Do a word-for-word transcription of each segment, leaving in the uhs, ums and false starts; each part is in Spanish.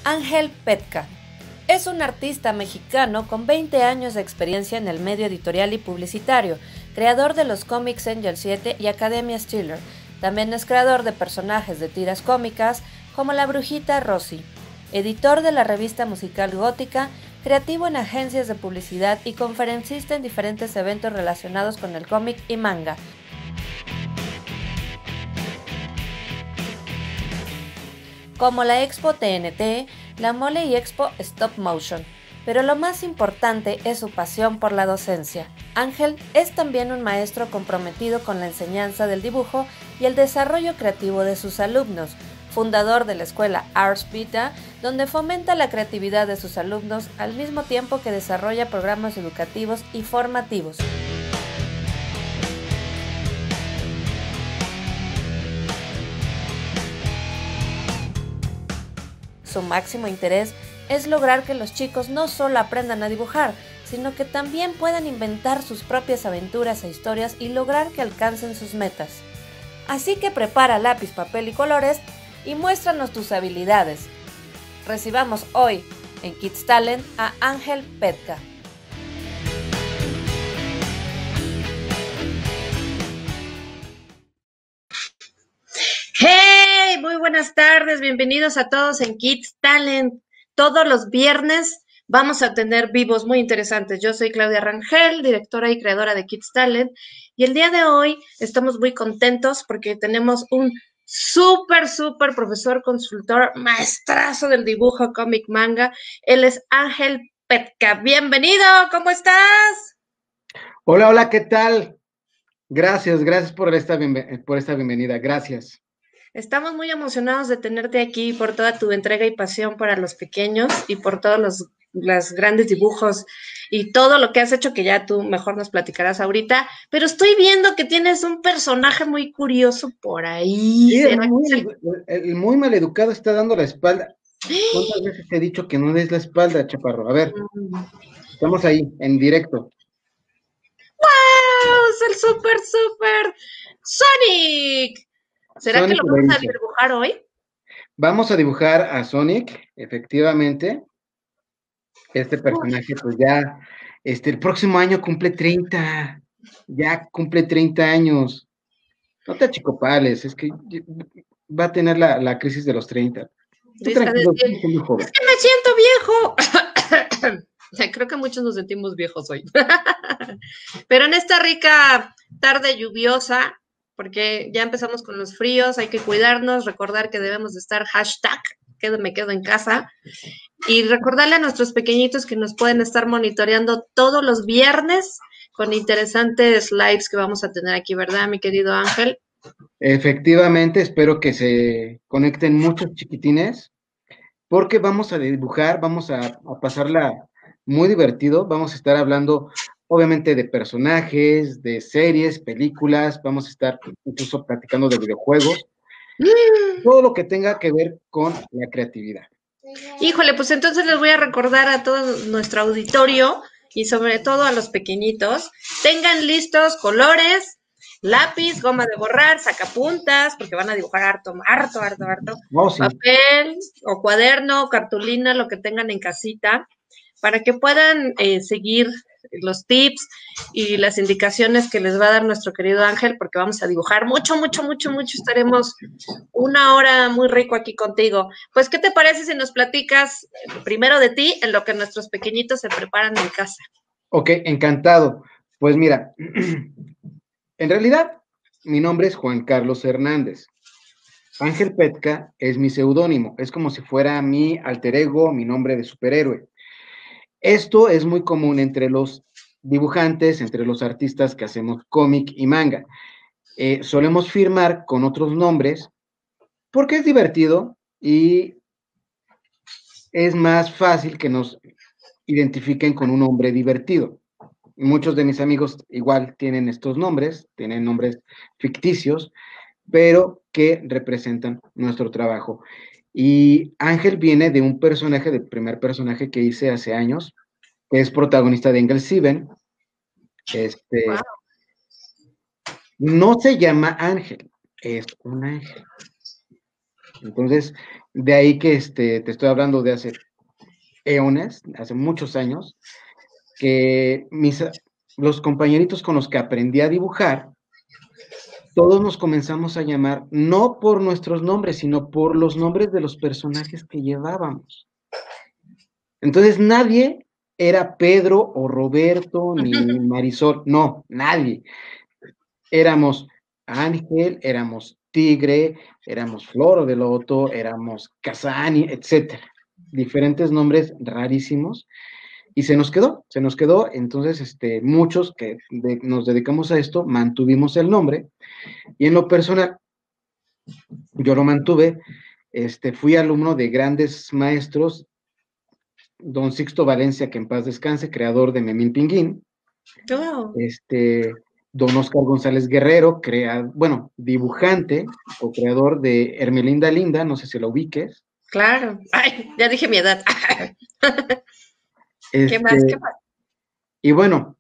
Ángel Petka. Es un artista mexicano con veinte años de experiencia en el medio editorial y publicitario, creador de los cómics Angel siete y Academia Steeler. También es creador de personajes de tiras cómicas como La Brujita Rosy, editor de la revista musical Gótica, creativo en agencias de publicidad y conferencista en diferentes eventos relacionados con el cómic y manga. Como la Expo T N T, la Mole y Expo Stop Motion. Pero lo más importante es su pasión por la docencia. Ángel es también un maestro comprometido con la enseñanza del dibujo y el desarrollo creativo de sus alumnos, fundador de la escuela Ars Vita, donde fomenta la creatividad de sus alumnos al mismo tiempo que desarrolla programas educativos y formativos. Su máximo interés es lograr que los chicos no solo aprendan a dibujar, sino que también puedan inventar sus propias aventuras e historias y lograr que alcancen sus metas. Así que prepara lápiz, papel y colores y muéstranos tus habilidades. Recibamos hoy en Kids Talent a Ángel Petka. ¡Hey! Muy buenas tardes, bienvenidos a todos en Kids Talent. Todos los viernes vamos a tener vivos muy interesantes. Yo soy Claudia Rangel, directora y creadora de Kids Talent, y el día de hoy estamos muy contentos porque tenemos un súper, súper profesor, consultor, maestrazo del dibujo, cómic, manga. Él es Ángel Petka. Bienvenido, ¿cómo estás? Hola, hola, ¿qué tal? Gracias, gracias por esta, por esta bienvenida, gracias. Estamos muy emocionados de tenerte aquí por toda tu entrega y pasión para los pequeños y por todos los, los grandes dibujos y todo lo que has hecho, que ya tú mejor nos platicarás ahorita. Pero estoy viendo que tienes un personaje muy curioso por ahí. Sí, el ¿Será muy, que es el, el muy maleducado está dando la espalda. ¿Cuántas veces te he dicho que no des la espalda, chaparro? A ver, estamos ahí, en directo. ¡Wow! ¡Es el súper, súper Sonic! ¿Será Sonic que lo lo vamos a hizo. dibujar hoy? Vamos a dibujar a Sonic, efectivamente. Este personaje, pues ya, este, el próximo año cumple treinta. Ya cumple treinta años. No te achicopales, es que va a tener la, la crisis de los treinta. Tú Dice a tranquilo, decir, tú muy joven. es que me siento viejo. Creo que muchos nos sentimos viejos hoy. Pero en esta rica tarde lluviosa, porque ya empezamos con los fríos, hay que cuidarnos, recordar que debemos de estar hashtag, quedo, me quedo en casa, y recordarle a nuestros pequeñitos que nos pueden estar monitoreando todos los viernes con interesantes lives que vamos a tener aquí, ¿verdad, mi querido Ángel? Efectivamente, espero que se conecten muchos chiquitines, porque vamos a dibujar, vamos a, a pasarla muy divertido, vamos a estar hablando obviamente de personajes, de series, películas, vamos a estar incluso platicando de videojuegos, Mm. todo lo que tenga que ver con la creatividad. Híjole, pues entonces les voy a recordar a todo nuestro auditorio y sobre todo a los pequeñitos, tengan listos colores, lápiz, goma de borrar, sacapuntas, porque van a dibujar harto, harto, harto, harto, Oh, sí. papel o cuaderno, cartulina, lo que tengan en casita, para que puedan eh, seguir los tips y las indicaciones que les va a dar nuestro querido Ángel, porque vamos a dibujar mucho, mucho, mucho, mucho. Estaremos una hora muy rico aquí contigo. Pues, ¿qué te parece si nos platicas primero de ti en lo que nuestros pequeñitos se preparan en casa? Ok, encantado. Pues mira, en realidad mi nombre es Juan Carlos Hernández. Ángel Petka es mi seudónimo, es como si fuera mi alter ego, mi nombre de superhéroe. Esto es muy común entre los dibujantes, entre los artistas que hacemos cómic y manga. Eh, solemos firmar con otros nombres porque es divertido y es más fácil que nos identifiquen con un nombre divertido. Muchos de mis amigos igual tienen estos nombres, tienen nombres ficticios, pero que representan nuestro trabajo. Y Ángel viene de un personaje, del primer personaje que hice hace años, que es protagonista de Engel Sieben. Este, wow. No se llama Ángel, es un ángel. Entonces, de ahí que este, te estoy hablando de hace eones, hace muchos años, que mis, los compañeritos con los que aprendí a dibujar, todos nos comenzamos a llamar, no por nuestros nombres, sino por los nombres de los personajes que llevábamos. Entonces, nadie era Pedro o Roberto ni Marisol, no, nadie. Éramos Ángel, éramos Tigre, éramos Floro de Loto, éramos Casani, etcétera. Diferentes nombres rarísimos. Y se nos quedó, se nos quedó. Entonces, este, muchos que de, nos dedicamos a esto, mantuvimos el nombre. Y en lo personal, yo lo mantuve. Este, fui alumno de grandes maestros, don Sixto Valencia, que en paz descanse, creador de Memín Pinguín. Oh. Este, don Oscar González Guerrero, crea, bueno, dibujante o creador de Hermelinda Linda, no sé si lo ubiques. Claro. Ay, ya dije mi edad. Este, ¿Qué más? ¿Qué más? Y bueno,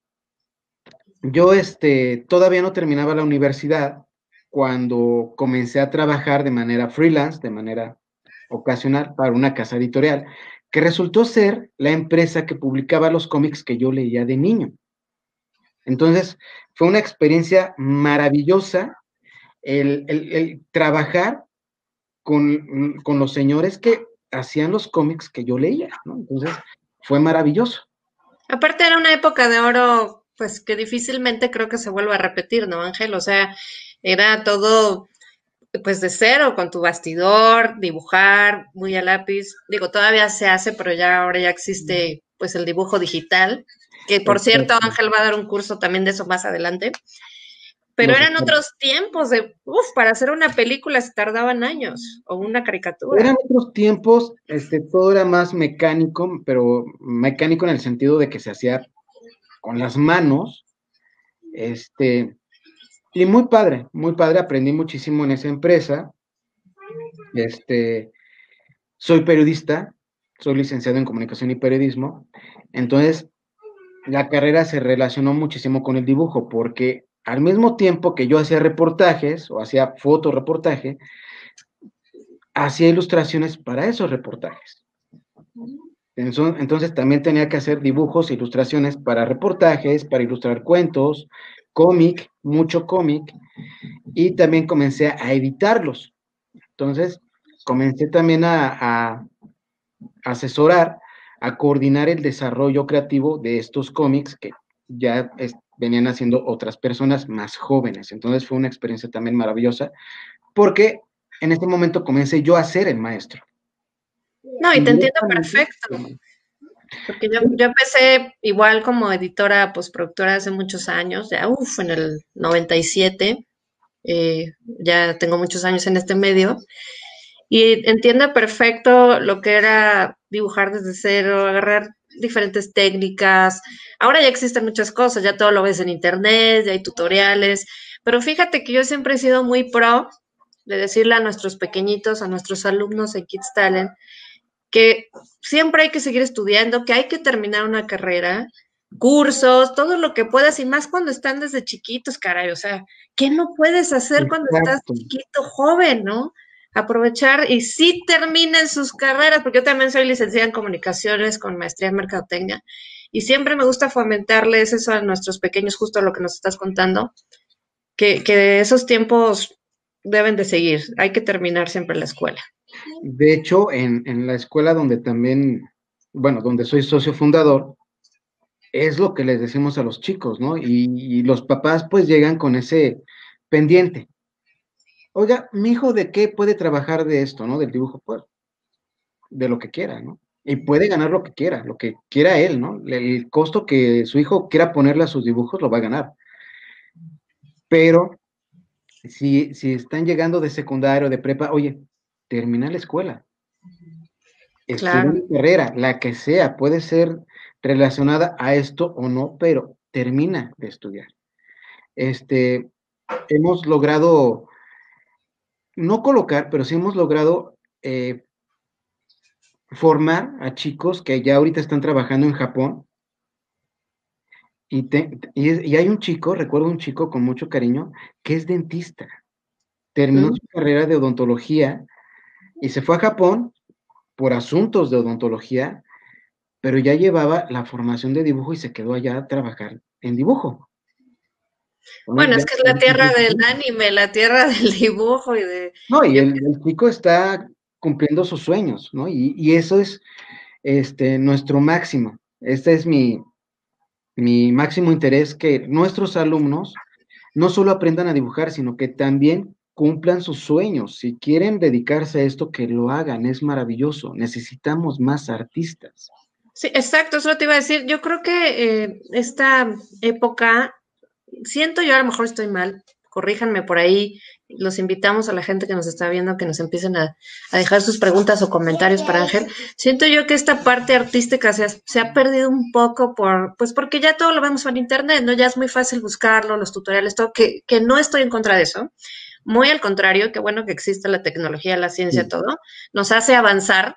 yo este, todavía no terminaba la universidad cuando comencé a trabajar de manera freelance, de manera ocasional, para una casa editorial, que resultó ser la empresa que publicaba los cómics que yo leía de niño. Entonces, fue una experiencia maravillosa el, el, el trabajar con, con los señores que hacían los cómics que yo leía, ¿no? Entonces, fue maravilloso. Aparte era una época de oro, pues que difícilmente creo que se vuelva a repetir, ¿no, Ángel? O sea, era todo pues de cero, con tu bastidor, dibujar, muy a lápiz. Digo, todavía se hace, pero ya ahora ya existe pues el dibujo digital, que por cierto, Ángel va a dar un curso también de eso más adelante. Pero No sé, eran otros tiempos de, uff, para hacer una película se tardaban años, o una caricatura. Eran otros tiempos, este, todo era más mecánico, pero mecánico en el sentido de que se hacía con las manos, este, y muy padre, muy padre, aprendí muchísimo en esa empresa. Este, soy periodista, soy licenciado en comunicación y periodismo, entonces la carrera se relacionó muchísimo con el dibujo, porque al mismo tiempo que yo hacía reportajes o hacía fotoreportaje, hacía ilustraciones para esos reportajes. Entonces también tenía que hacer dibujos, ilustraciones para reportajes, para ilustrar cuentos, cómic, mucho cómic, y también comencé a editarlos. Entonces comencé también a, a asesorar, a coordinar el desarrollo creativo de estos cómics que ya es, venían haciendo otras personas más jóvenes. Entonces fue una experiencia también maravillosa, porque en este momento comencé yo a ser el maestro. No, y te entiendo perfecto. Porque yo, yo empecé igual como editora, postproductora hace muchos años, ya uff, en el noventa y siete, eh, ya tengo muchos años en este medio, y entiendo perfecto lo que era dibujar desde cero, agarrar diferentes técnicas. Ahora ya existen muchas cosas, ya todo lo ves en internet, ya hay tutoriales, pero fíjate que yo siempre he sido muy pro de decirle a nuestros pequeñitos, a nuestros alumnos en Kids Talent, que siempre hay que seguir estudiando, que hay que terminar una carrera, cursos, todo lo que puedas, y más cuando están desde chiquitos, caray, o sea, ¿qué no puedes hacer cuando estás chiquito, joven, no? Aprovechar y sí terminen sus carreras, porque yo también soy licenciada en comunicaciones con maestría en mercadotecnia, y siempre me gusta fomentarles eso a nuestros pequeños, justo lo que nos estás contando, que, que esos tiempos deben de seguir, hay que terminar siempre la escuela. De hecho, en, en la escuela donde también, bueno, donde soy socio fundador, es lo que les decimos a los chicos, ¿no? Y, y los papás pues llegan con ese pendiente. Oiga, mi hijo, ¿de qué puede trabajar de esto, no? Del dibujo, pues, de lo que quiera, ¿no? Y puede ganar lo que quiera, lo que quiera él, ¿no? El costo que su hijo quiera ponerle a sus dibujos lo va a ganar. Pero si, si están llegando de secundario, de prepa, oye, termina la escuela. Estudia una carrera, la que sea, puede ser relacionada a esto o no, pero termina de estudiar. Este, hemos logrado, no colocar, pero sí hemos logrado eh, formar a chicos que ya ahorita están trabajando en Japón. Y, te, y, y hay un chico, recuerdo un chico con mucho cariño, que es dentista. Terminó ¿Mm? su carrera de odontología y se fue a Japón por asuntos de odontología, pero ya llevaba la formación de dibujo y se quedó allá a trabajar en dibujo. Bueno, es que es la tierra del anime, la tierra del dibujo y de... No, y el, el chico está cumpliendo sus sueños, ¿no? Y, y eso es este, nuestro máximo. Este es mi, mi máximo interés, que nuestros alumnos no solo aprendan a dibujar, sino que también cumplan sus sueños. Si quieren dedicarse a esto, que lo hagan, es maravilloso. Necesitamos más artistas. Sí, exacto, eso te iba a decir. Yo creo que eh, esta época, siento yo, a lo mejor estoy mal, corríjanme por ahí, los invitamos a la gente que nos está viendo que nos empiecen a, a dejar sus preguntas o comentarios para Ángel. Siento yo que esta parte artística se ha, se ha perdido un poco por, pues porque ya todo lo vemos en internet, ¿no? Ya es muy fácil buscarlo, los tutoriales, todo, que, que no estoy en contra de eso. Muy al contrario, qué bueno que existe la tecnología, la ciencia, Sí. todo, nos hace avanzar,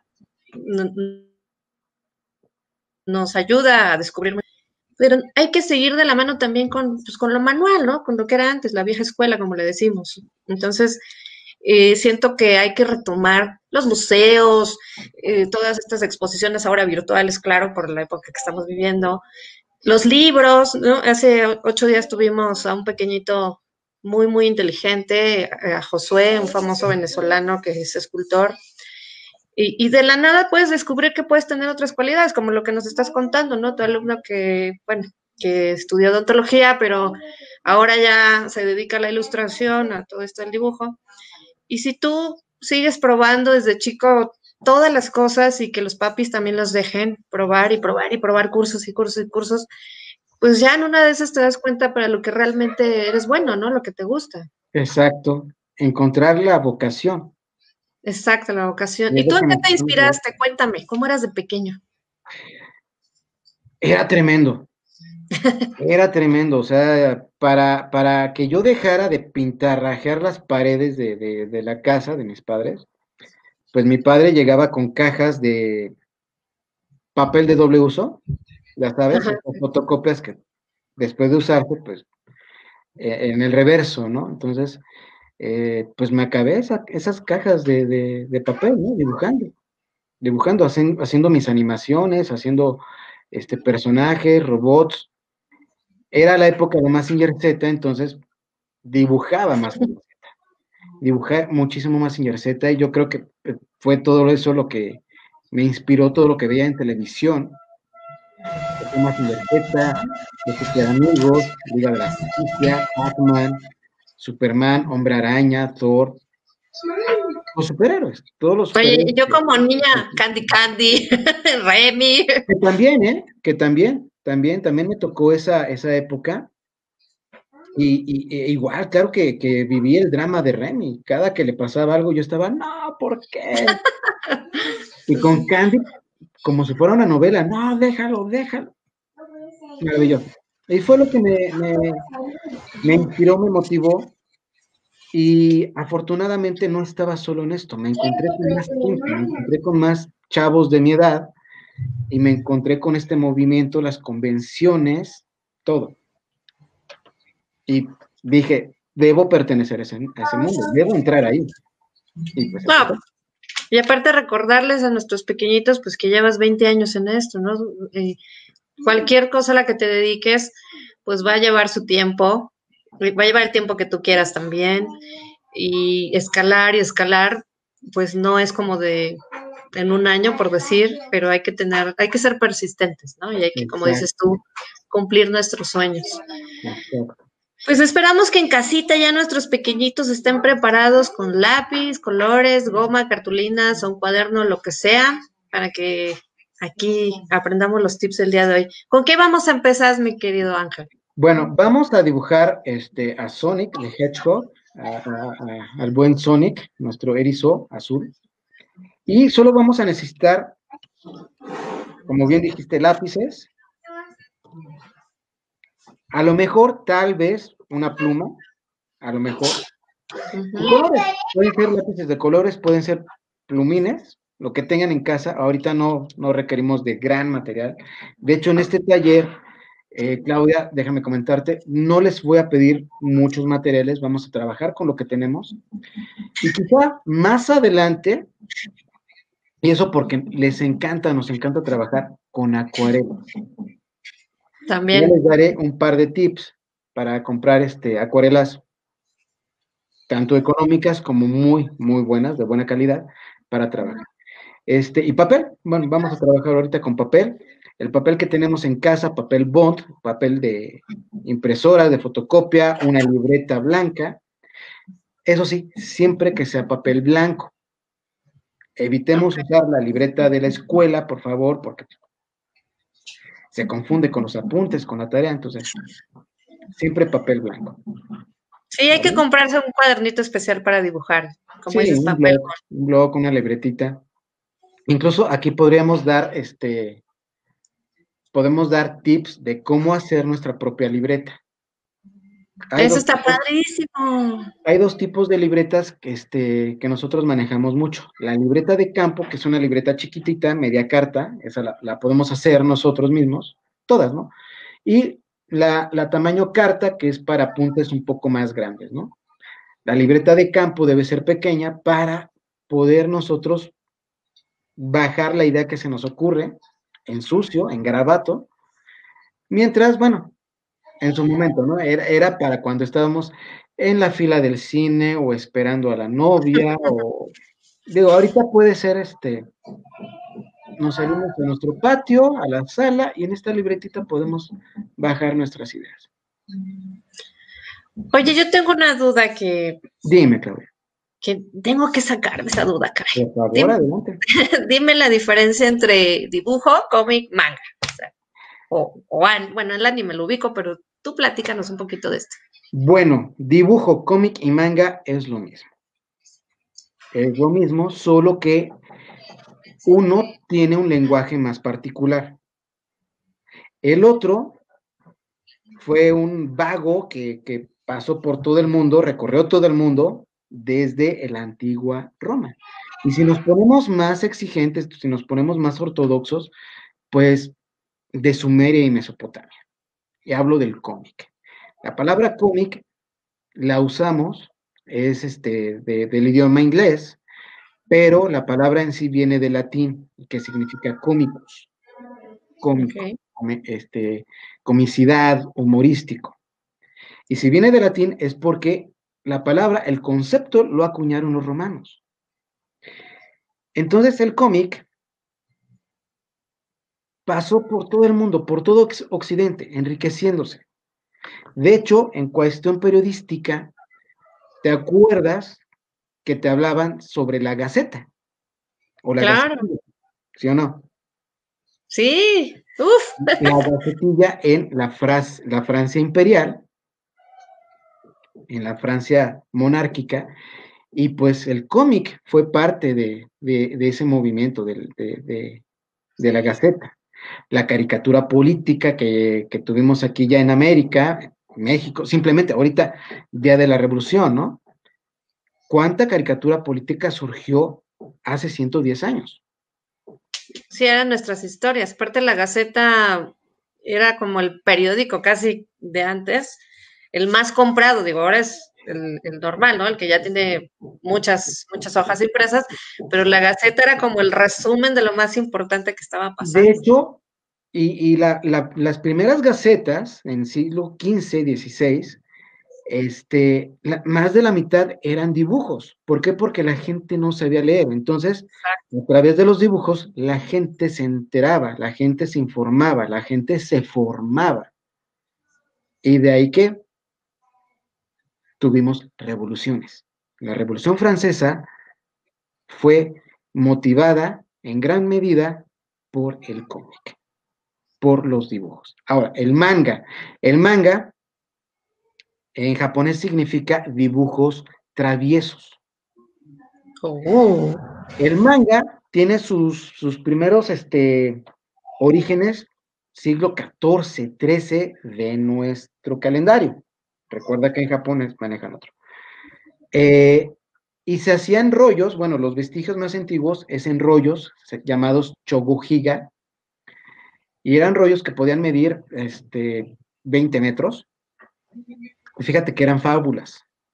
nos ayuda a descubrir, pero hay que seguir de la mano también con, pues, con lo manual, ¿no? Con lo que era antes, la vieja escuela, como le decimos. Entonces, eh, siento que hay que retomar los museos, eh, todas estas exposiciones ahora virtuales, claro, por la época que estamos viviendo, los libros, ¿no? Hace ocho días tuvimos a un pequeñito muy, muy inteligente, a Josué, un famoso venezolano que es escultor, Y, y de la nada puedes descubrir que puedes tener otras cualidades, como lo que nos estás contando, ¿no? Tu alumno que, bueno, que estudió odontología, pero ahora ya se dedica a la ilustración, a todo esto del dibujo. Y si tú sigues probando desde chico todas las cosas y que los papis también los dejen probar y probar y probar cursos y cursos y cursos, pues ya en una de esas te das cuenta para lo que realmente eres bueno, ¿no? Lo que te gusta. Exacto. Encontrar la vocación. Exacto, la vocación. Y es ¿Y tú lo en que qué te necesitamos ver. inspiraste? Cuéntame, ¿cómo eras de pequeño? Era tremendo. Era tremendo. O sea, para, para que yo dejara de pintarrajear las paredes de, de, de la casa de mis padres, pues mi padre llegaba con cajas de papel de doble uso, ya sabes, Ajá. estas fotocopias que después de usarse, pues eh, en el reverso, ¿no? Entonces, eh, pues me acabé esa- esas cajas de, de, de papel, ¿no? Dibujando, dibujando, hacen- haciendo mis animaciones, haciendo este, personajes, robots. Era la época de Mazinger Z, entonces dibujaba más, dibujé muchísimo Mazinger Z, y yo creo que eh, fue todo eso lo que me inspiró, todo lo que veía en televisión. Mazinger Z, Los Super Amigos, Liga de la Justicia, Pac-Man, Superman, Hombre Araña, Thor, los superhéroes, todos los Oye, superhéroes. yo Que, como niña, Candy Candy, Remy. que también, ¿eh? Que también, también, también me tocó esa, esa época. Y, y- e igual, claro que, que viví el drama de Remy. Cada que le pasaba algo, yo estaba, no, ¿por qué? Y con Candy, como si fuera una novela, no, déjalo, déjalo. Maravilloso. Y fue lo que me, me, me inspiró, me motivó. Y afortunadamente no estaba solo en esto, me encontré con más gente, me encontré con más chavos de mi edad y me encontré con este movimiento, las convenciones, todo. Y dije, debo pertenecer a ese, a ese mundo, debo entrar ahí. Y pues aquí No, estoy. y aparte recordarles a nuestros pequeñitos, pues que llevas veinte años en esto, ¿no? Y cualquier cosa a la que te dediques, pues va a llevar su tiempo, va a llevar el tiempo que tú quieras también, y escalar y escalar, pues no es como de en un año, por decir, pero hay que tener, hay que ser persistentes, ¿no? Y hay que, como Exacto, dices tú, cumplir nuestros sueños. exacto. Pues esperamos que en casita ya nuestros pequeñitos estén preparados con lápiz, colores, goma, cartulinas o un cuaderno, lo que sea, para que aquí aprendamos los tips del día de hoy. ¿Con qué vamos a empezar, mi querido Ángel? Bueno, vamos a dibujar este, a Sonic, the Hedgehog, a- a- a- al buen Sonic, nuestro erizo azul. Y solo vamos a necesitar, como bien dijiste, lápices. A lo mejor, tal vez, una pluma, a lo mejor. Uh-huh. Colores, pueden ser lápices de colores, pueden ser plumines, lo que tengan en casa. Ahorita no, no requerimos de gran material. De hecho, en este taller, eh, Claudia, déjame comentarte, no les voy a pedir muchos materiales, vamos a trabajar con lo que tenemos. Y quizá más adelante Y eso porque les encanta, nos encanta trabajar con acuarelas. También. Yo les daré un par de tips para comprar este, acuarelas tanto económicas como muy, muy buenas, de buena calidad, para trabajar. Este, y papel, bueno, vamos a trabajar ahorita con papel. El papel que tenemos en casa, papel bond, papel de impresora, de fotocopia, una libreta blanca. Eso sí, siempre que sea papel blanco. Evitemos usar la libreta de la escuela, por favor, porque se confunde con los apuntes, con la tarea, entonces, siempre papel blanco. Sí, hay que comprarse un cuadernito especial para dibujar, como Sí, dices, un papel. blog, un blog, una libretita. Incluso aquí podríamos dar, este, podemos dar tips de cómo hacer nuestra propia libreta. Hay Eso dos está tipos, padrísimo. hay dos tipos de libretas que, este, que nosotros manejamos mucho. La libreta de campo, que es una libreta chiquitita, media carta, esa la, la podemos hacer nosotros mismos, todas, ¿no? Y la, la tamaño carta, que es para apuntes un poco más grandes, ¿no? La libreta de campo debe ser pequeña para poder nosotros bajar la idea que se nos ocurre en sucio, en garabato, mientras, bueno, en su momento, ¿no? Era, era para cuando estábamos en la fila del cine o esperando a la novia o, digo, ahorita puede ser este, nos salimos de nuestro patio a la sala y en esta libretita podemos bajar nuestras ideas. Oye, yo tengo una duda que, Dime, Claudia. que tengo que sacar de esa duda, caray. Por favor, Dime, adelante. dime la diferencia entre dibujo, cómic, manga. O, sea, o, o an, bueno, el anime lo ubico, pero tú platícanos un poquito de esto. Bueno, dibujo, cómic y manga es lo mismo. Es lo mismo, solo que uno tiene un lenguaje más particular. El otro fue un vago que, que pasó por todo el mundo, recorrió todo el mundo desde la antigua Roma. Y si nos ponemos más exigentes, si nos ponemos más ortodoxos, pues de Sumeria y Mesopotamia. Y hablo del cómic. La palabra cómic la usamos, es este, de, del idioma inglés, pero la palabra en sí viene del latín, que significa cómicos, cómico, Okay. este, comicidad, humorístico. Y si viene del latín es porque la palabra, el concepto lo acuñaron los romanos. Entonces el cómic pasó por todo el mundo, por todo Occidente, enriqueciéndose. De hecho, en cuestión periodística, ¿te acuerdas que te hablaban sobre la Gaceta? O la Claro. Gacetilla, ¿sí o no? Sí, uf. La Gacetilla en la, Fras la Francia imperial, en la Francia monárquica, y pues el cómic fue parte de, de, de ese movimiento de, de, de, de la Gaceta. La caricatura política que, que tuvimos aquí ya en América, México, simplemente ahorita, Día de la Revolución, ¿no? ¿Cuánta caricatura política surgió hace ciento diez años? Sí, eran nuestras historias. Aparte, la Gaceta era como el periódico casi de antes, el más comprado, digo, ahora es el, el normal, ¿no? El que ya tiene muchas, muchas hojas impresas, pero la Gaceta era como el resumen de lo más importante que estaba pasando. De hecho, y, y la, la, las primeras gacetas en siglo quince, dieciséis, este, la, más de la mitad eran dibujos. ¿Por qué? Porque la gente no sabía leer. Entonces, a través de los dibujos, la gente se enteraba, la gente se informaba, la gente se formaba. Y de ahí que tuvimos revoluciones. La Revolución Francesa fue motivada en gran medida por el cómic, por los dibujos. Ahora, el manga. El manga en japonés significa dibujos traviesos. Oh. El manga tiene sus, sus primeros este, orígenes siglo catorce, trece de nuestro calendario. Recuerda que en Japón manejan otro. Eh, y se hacían rollos, bueno, los vestigios más antiguos es en rollos llamados chogujiga, y eran rollos que podían medir este, veinte metros. Y fíjate que eran fábulas.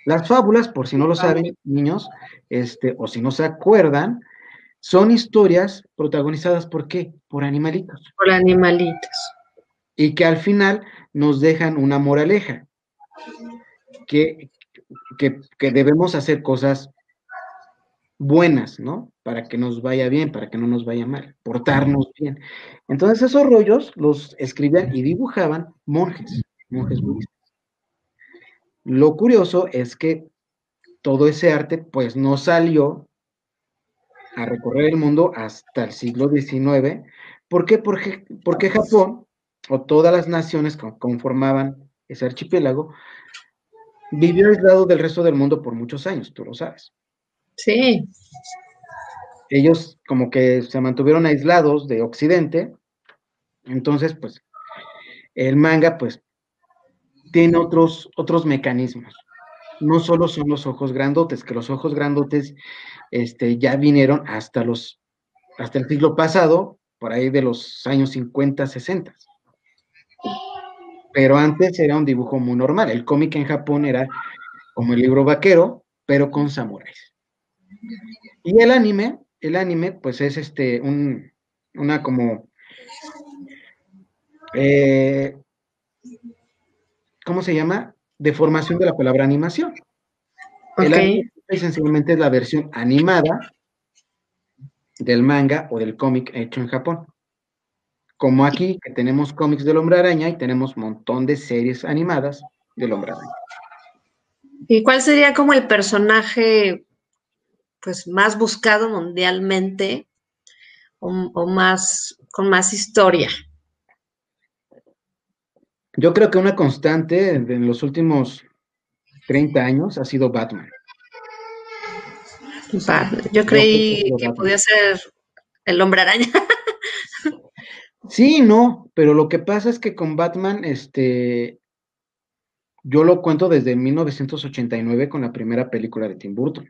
Las fábulas, por si no lo saben, niños, este, o si no se acuerdan, son historias protagonizadas por qué? Por animalitos. Por animalitos. Y que al final nos dejan una moraleja, que, que, que debemos hacer cosas buenas, ¿no? Para que nos vaya bien, para que no nos vaya mal, portarnos bien. Entonces esos rollos los escribían y dibujaban monjes, monjes budistas. Lo curioso es que todo ese arte pues no salió a recorrer el mundo hasta el siglo diecinueve. ¿Por qué? Porque, porque Japón, o todas las naciones que conformaban ese archipiélago, vivió aislado del resto del mundo por muchos años, tú lo sabes. Sí. Ellos como que se mantuvieron aislados de Occidente, entonces pues el manga pues tiene otros, otros mecanismos. No solo son los ojos grandotes, que los ojos grandotes este, ya vinieron hasta, los, hasta el siglo pasado, por ahí de los años cincuenta, sesenta. Pero antes era un dibujo muy normal. El cómic en Japón era como el libro vaquero, pero con samuráis. Y el anime, el anime, pues es este, un, una como, eh, ¿cómo se llama? Deformación de la palabra animación. El Ok. anime esencialmente es la versión animada del manga o del cómic hecho en Japón. Como aquí, que tenemos cómics del Hombre Araña y tenemos un montón de series animadas del Hombre Araña. ¿Y cuál sería como el personaje pues más buscado mundialmente o, o más con más historia? Yo creo que una constante en los últimos treinta años ha sido Batman. Batman. Yo Yo creo que ha creí sido que Batman. podía ser el Hombre Araña. Sí, no, pero lo que pasa es que con Batman, este, yo lo cuento desde mil novecientos ochenta y nueve con la primera película de Tim Burton.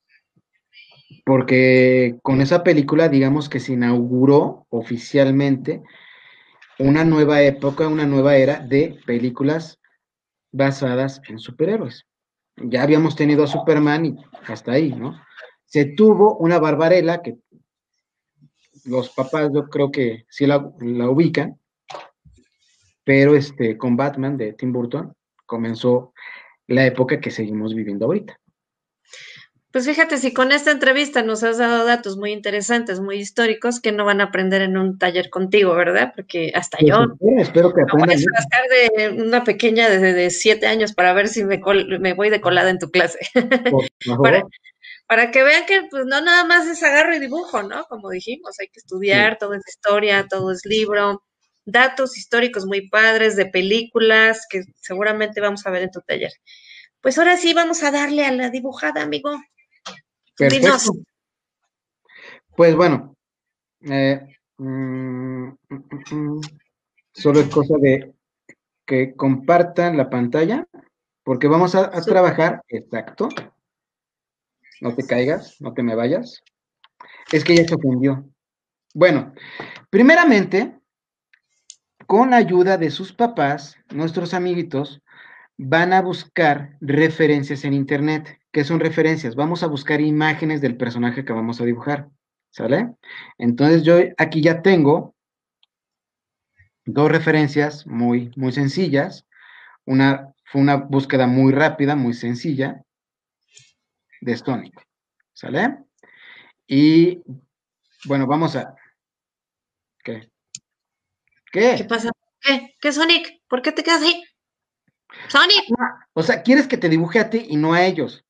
Porque con esa película, digamos que se inauguró oficialmente una nueva época, una nueva era de películas basadas en superhéroes. Ya habíamos tenido a Superman y hasta ahí, ¿no? Se tuvo una Barbarella que los papás yo creo que sí la, la ubican, pero este, con Batman de Tim Burton comenzó la época que seguimos viviendo ahorita. Pues fíjate, si con esta entrevista nos has dado datos muy interesantes, muy históricos, que no van a aprender en un taller contigo, ¿verdad? Porque hasta Pues yo espero, espero que me voy a aprendan mucho. rascar de una pequeña de, de siete años para ver si me, col- me voy de colada en tu clase. Por para, favor. para que vean que pues no nada más es agarro y dibujo, ¿no? Como dijimos, hay que estudiar, Sí, todo es historia, todo es libro, datos históricos muy padres de películas que seguramente vamos a ver en tu taller. Pues ahora sí vamos a darle a la dibujada, amigo. Dinos. perfecto. Pues bueno, eh, mm, mm, mm, mm, solo es cosa de que compartan la pantalla, porque vamos a, a trabajar, exacto, no te caigas, no te me vayas, es que ya se ofendió. Bueno, primeramente, con ayuda de sus papás, nuestros amiguitos van a buscar referencias en internet. ¿Qué son referencias? Vamos a buscar imágenes del personaje que vamos a dibujar, ¿sale? Entonces yo aquí ya tengo dos referencias muy, muy sencillas. Una fue una búsqueda muy rápida, muy sencilla de Stonic, ¿sale? Y bueno, vamos a... ¿Qué? ¿Qué ¿Qué? pasa? ¿Qué? ¿Qué, Sonic? ¿Por qué te quedas ahí? Sonic, O sea, ¿quieres que te dibuje a ti y no a ellos?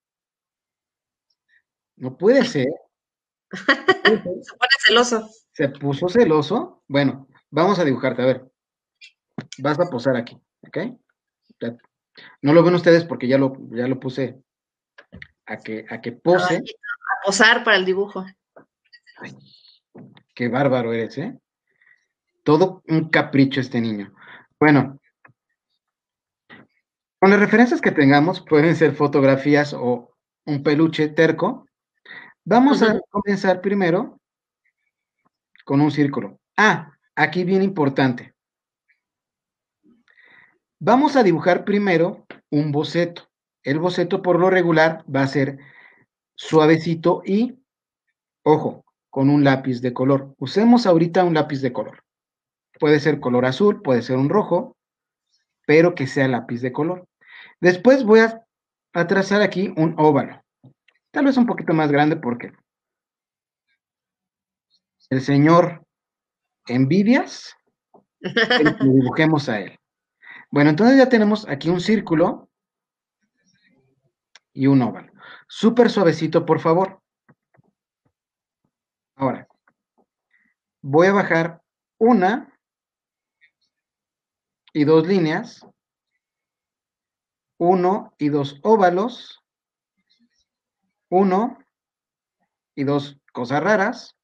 No puede ser. No puede ser. se pone celoso. Se puso celoso. Bueno, vamos a dibujarte. A ver, vas a posar aquí, ¿ok? Ya- no lo ven ustedes porque ya lo, ya lo puse a que, a que pose. Ay, a posar para el dibujo. Ay, qué bárbaro eres, ¿eh? Todo un capricho este niño. Bueno, con las referencias que tengamos, pueden ser fotografías o un peluche terco. Vamos a Ujú. comenzar primero con un círculo. Ah, aquí bien importante. Vamos a dibujar primero un boceto. el boceto por lo regular va a ser suavecito y, ojo, con un lápiz de color. Usemos ahorita un lápiz de color. Puede ser color azul, puede ser un rojo, pero que sea lápiz de color. Después voy a, a trazar aquí un óvalo. Tal vez un poquito más grande porque el señor Envidias, lo dibujemos a él. Bueno, entonces ya tenemos aquí un círculo y un óvalo. Súper suavecito, por favor. Ahora, voy a bajar una y dos líneas, uno y dos óvalos, uno y dos cosas raras,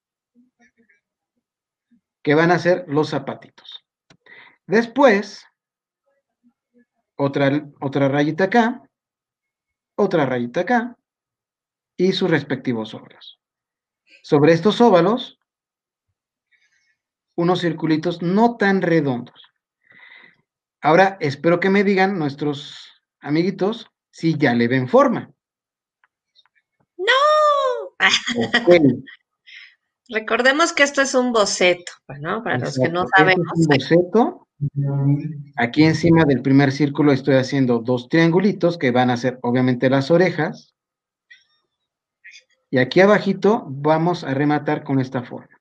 que van a ser los zapatitos. Después, otra, otra rayita acá, otra rayita acá, y sus respectivos óvalos. Sobre estos óvalos, unos circulitos no tan redondos. Ahora, espero que me digan nuestros amiguitos si ya le ven forma. ¡No! Ok. Recordemos que esto es un boceto, ¿no? Para los que no Exacto. sabemos. Este es un boceto. Aquí encima del primer círculo estoy haciendo dos triangulitos que van a ser obviamente las orejas. Y aquí abajito vamos a rematar con esta forma.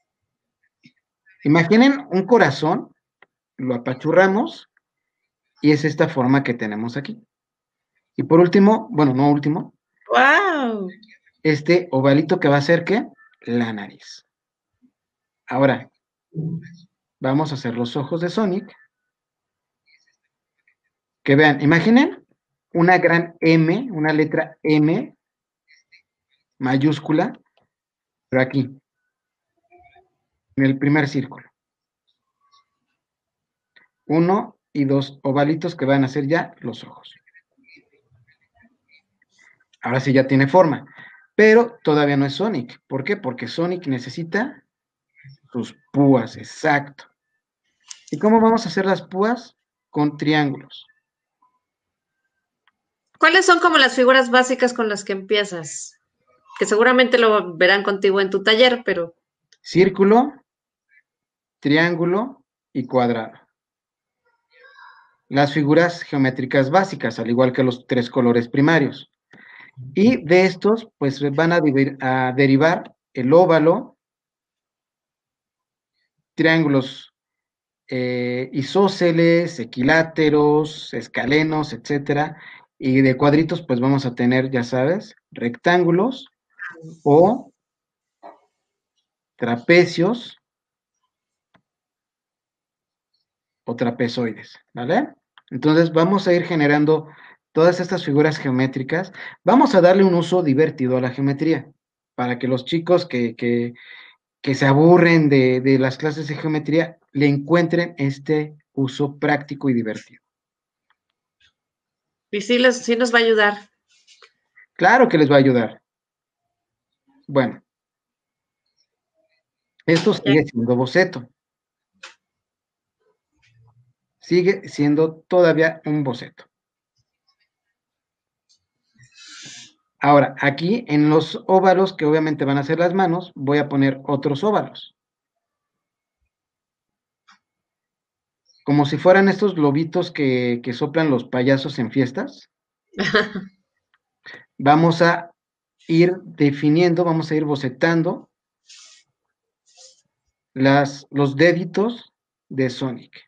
Imaginen un corazón, lo apachurramos y es esta forma que tenemos aquí. Y por último, bueno, no último, ¡Wow! este ovalito que va a ser, ¿qué? La nariz. Ahora, vamos a hacer los ojos de Sonic. Que vean, imaginen una gran M, una letra M mayúscula, pero aquí, en el primer círculo. Uno y dos ovalitos que van a ser ya los ojos. Ahora sí ya tiene forma, pero todavía no es Sonic. ¿Por qué? Porque Sonic necesita sus púas, exacto. ¿Y cómo vamos a hacer las púas? Con triángulos. ¿Cuáles son como las figuras básicas con las que empiezas? Que seguramente lo verán contigo en tu taller, pero... Círculo, triángulo y cuadrado. Las figuras geométricas básicas, al igual que los tres colores primarios. Y de estos, pues van a, a derivar el óvalo, triángulos eh, isósceles, equiláteros, escalenos, etcétera. Y de cuadritos, pues vamos a tener, ya sabes, rectángulos o trapecios o trapezoides, ¿vale? Entonces vamos a ir generando todas estas figuras geométricas. Vamos a darle un uso divertido a la geometría, para que los chicos que, que, que se aburren de, de las clases de geometría le encuentren este uso práctico y divertido. Y sí, les, sí nos va a ayudar. Claro que les va a ayudar. Bueno, esto sigue siendo boceto. Sigue siendo todavía un boceto. Ahora, aquí en los óvalos, que obviamente van a ser las manos, voy a poner otros óvalos. Como si fueran estos globitos que, que soplan los payasos en fiestas. Vamos a ir definiendo, vamos a ir bocetando las, los deditos de Sonic.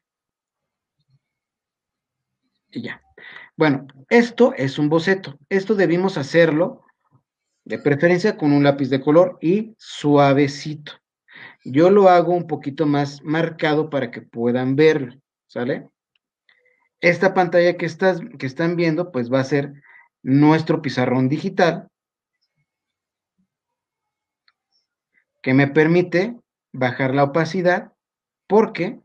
Y ya. Bueno, esto es un boceto. Esto debimos hacerlo, de preferencia con un lápiz de color y suavecito. Yo lo hago un poquito más marcado para que puedan verlo, ¿sale? Esta pantalla que, estás, que están viendo, pues va a ser nuestro pizarrón digital, que me permite bajar la opacidad, porque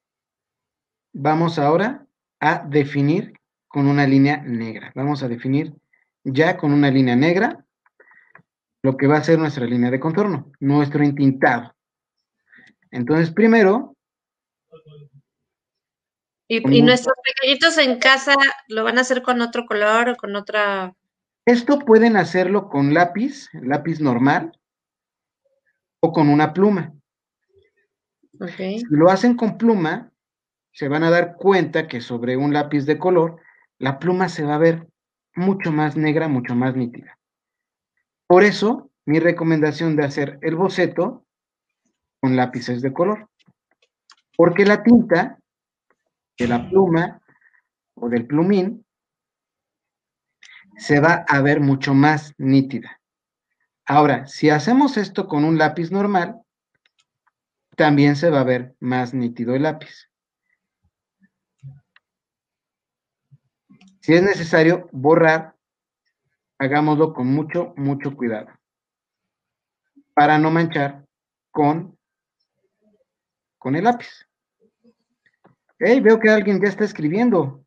vamos ahora a definir con una línea negra. Vamos a definir ya con una línea negra lo que va a ser nuestra línea de contorno, nuestro entintado. Entonces, primero, ¿Y, con y mucho. nuestros pequeñitos en casa lo van a hacer con otro color o con otra? Esto pueden hacerlo con lápiz, lápiz normal o con una pluma. Ok. Si lo hacen con pluma, se van a dar cuenta que sobre un lápiz de color, la pluma se va a ver mucho más negra, mucho más nítida. Por eso, mi recomendación de hacer el boceto con lápices de color. Porque la tinta de la pluma o del plumín se va a ver mucho más nítida. Ahora, si hacemos esto con un lápiz normal, también se va a ver más nítido el lápiz. Si es necesario borrar, hagámoslo con mucho, mucho cuidado, para no manchar con, con el lápiz. Hey, veo que alguien ya está escribiendo.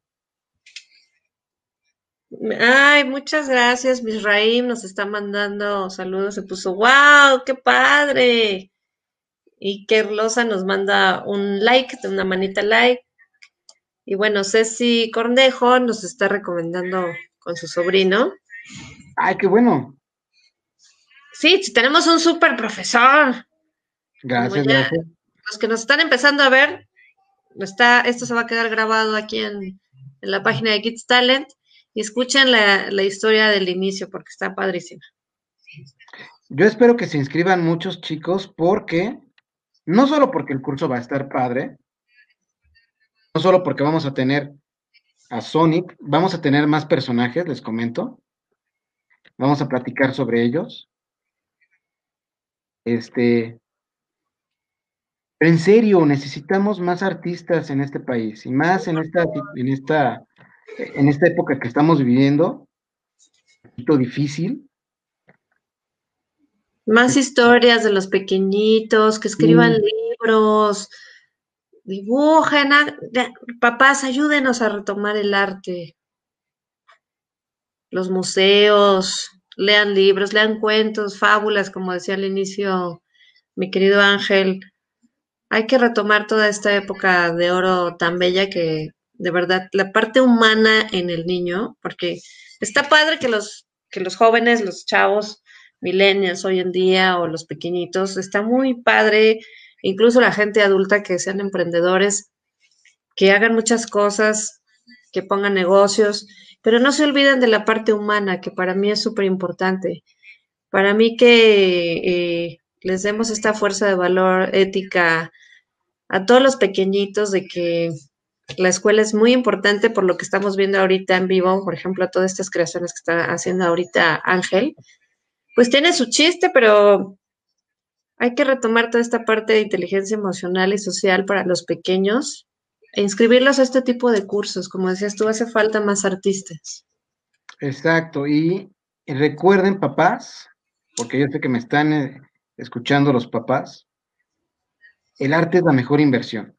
Ay, muchas gracias, Misraim, nos está mandando saludos, se puso, wow, qué padre. Y Kerlosa nos manda un like, una manita like. Y bueno, Ceci Cornejo nos está recomendando con su sobrino. Ay, qué bueno. Sí, sí, tenemos un súper profesor. Como Gracias, ya gracias. los que nos están empezando a ver, está, esto se va a quedar grabado aquí en, en la página de Kids Talent. Y escuchen la, la historia del inicio porque está padrísima. Yo espero que se inscriban muchos chicos porque, no solo porque el curso va a estar padre, no solo porque vamos a tener a Sonic, vamos a tener más personajes, les comento, vamos a platicar sobre ellos. Este, pero en serio, necesitamos más artistas en este país y más en esta, en esta, en esta época que estamos viviendo, un poquito difícil. Más historias de los pequeñitos, que escriban Y libros, dibujen. ha- ya, Papás, ayúdenos a retomar el arte, los museos, lean libros, lean cuentos, fábulas, como decía al inicio mi querido Ángel. Hay que retomar toda esta época de oro tan bella que, de verdad, la parte humana en el niño, porque está padre que los, que los jóvenes, los chavos, millennials hoy en día o los pequeñitos, está muy padre, incluso la gente adulta que sean emprendedores, que hagan muchas cosas, que pongan negocios, pero no se olviden de la parte humana, que para mí es súper importante. Para mí que eh, les demos esta fuerza de valor ética a todos los pequeñitos de que la escuela es muy importante por lo que estamos viendo ahorita en vivo, por ejemplo, todas estas creaciones que está haciendo ahorita Ángel, pues tiene su chiste, pero hay que retomar toda esta parte de inteligencia emocional y social para los pequeños e inscribirlos a este tipo de cursos. Como decías tú, hace falta más artistas. exacto, y recuerden, papás, porque yo sé que me están eh, escuchando los papás, el arte es la mejor inversión.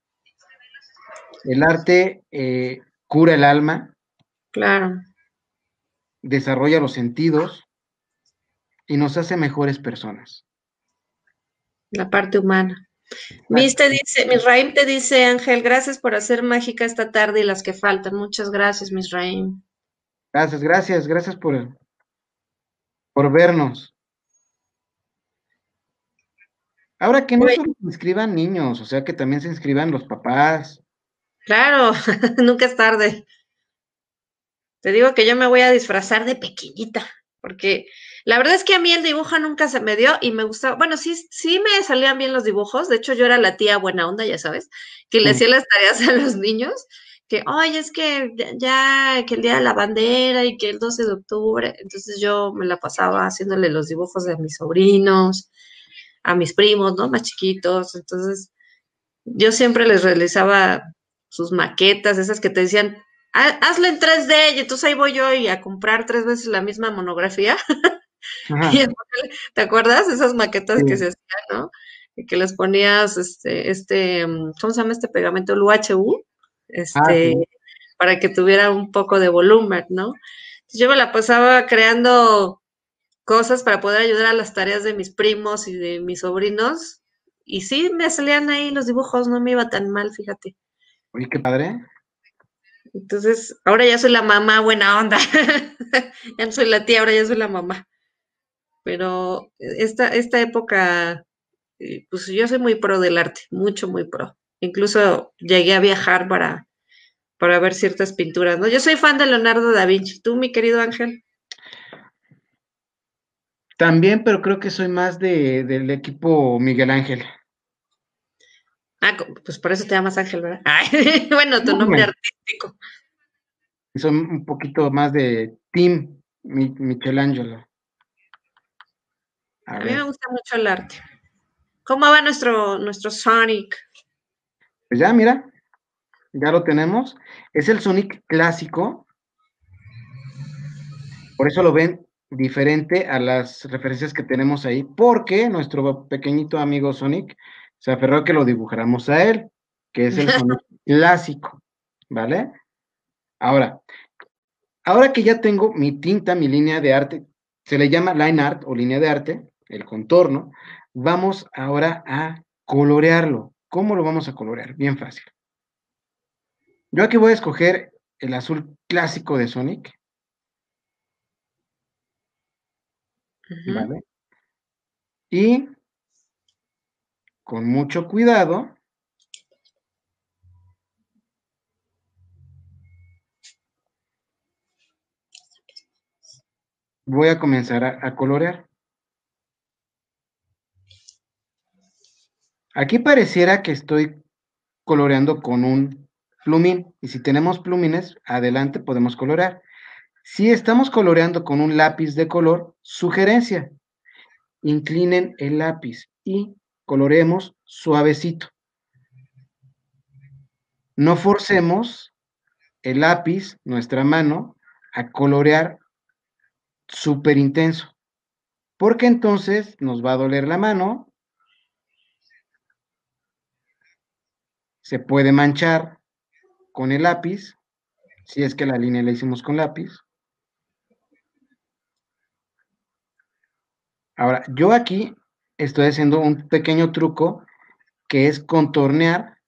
El arte eh, cura el alma, Claro, desarrolla los sentidos y nos hace mejores personas. la parte humana. Mis Exacto. te dice, Misraim te dice, Ángel, gracias por hacer mágica esta tarde y las que faltan. Muchas gracias, Misraim. Gracias, gracias, gracias por, por vernos. Ahora que no Oye, solo se inscriban niños, o sea que también se inscriban los papás. claro, nunca es tarde. Te digo que yo me voy a disfrazar de pequeñita, porque la verdad es que a mí el dibujo nunca se me dio y me gustaba. Bueno, sí, sí me salían bien los dibujos. De hecho, yo era la tía buena onda, ya sabes, que le Mm. hacía las tareas a los niños, que, oye, es que ya, ya, que el día de la bandera y que el doce de octubre. Entonces yo me la pasaba haciéndole los dibujos de mis sobrinos, a mis primos, ¿no? Más chiquitos. Entonces, yo siempre les realizaba sus maquetas, esas que te decían, "Ha- hazlo en tres D", y entonces ahí voy yo y a comprar tres veces la misma monografía. Y Ajá, entonces, ¿te acuerdas? Esas maquetas que se sí. hacían, ¿no? Y que les ponías este, este, mm, ¿cómo se llama este pegamento? El U H U, Ah, este, sí. para que tuviera un poco de volumen, ¿no? Entonces, yo me la pasaba creando cosas para poder ayudar a las tareas de mis primos y de mis sobrinos. Y sí, me salían ahí los dibujos, no me iba tan mal, fíjate. Oye, qué padre. Entonces, ahora ya soy la mamá buena onda. Ya no soy la tía, ahora ya soy la mamá. Pero esta, esta época, eh, pues yo soy muy pro del arte, mucho, muy pro. Incluso llegué a viajar para, para ver ciertas pinturas, ¿no? Yo soy fan de Leonardo da Vinci. ¿Tú, mi querido Ángel? También, pero creo que soy más de, del equipo Miguel Ángel. Ah, co- pues por eso te llamas Ángel, ¿verdad? Ay, bueno, tu No, nombre bueno, artístico. soy un poquito más de Team Mi- Michelangelo. A A mí me ver, gusta mucho el arte. ¿Cómo va nuestro, nuestro Sonic? pues ya, mira, ya lo tenemos. Es el Sonic clásico, por eso lo ven diferente a las referencias que tenemos ahí, porque nuestro pequeñito amigo Sonic se aferró a que lo dibujáramos a él, que es el Sonic clásico, ¿vale? Ahora, ahora que ya tengo mi tinta, mi línea de arte, se le llama line art o línea de arte, el contorno, vamos ahora a colorearlo. ¿Cómo lo vamos a colorear? Bien fácil. Yo aquí voy a escoger el azul clásico de Sonic, Ujú. ¿vale? Y con mucho cuidado voy a comenzar a, a colorear. Aquí pareciera que estoy coloreando con un plumín, y si tenemos plumines, adelante podemos colorear. Si estamos coloreando con un lápiz de color, sugerencia, inclinen el lápiz y coloreemos suavecito. No forcemos el lápiz, nuestra mano, a colorear súper intenso, porque entonces nos va a doler la mano, se puede manchar con el lápiz, si es que la línea la hicimos con lápiz. Ahora, yo aquí estoy haciendo un pequeño truco que es contornear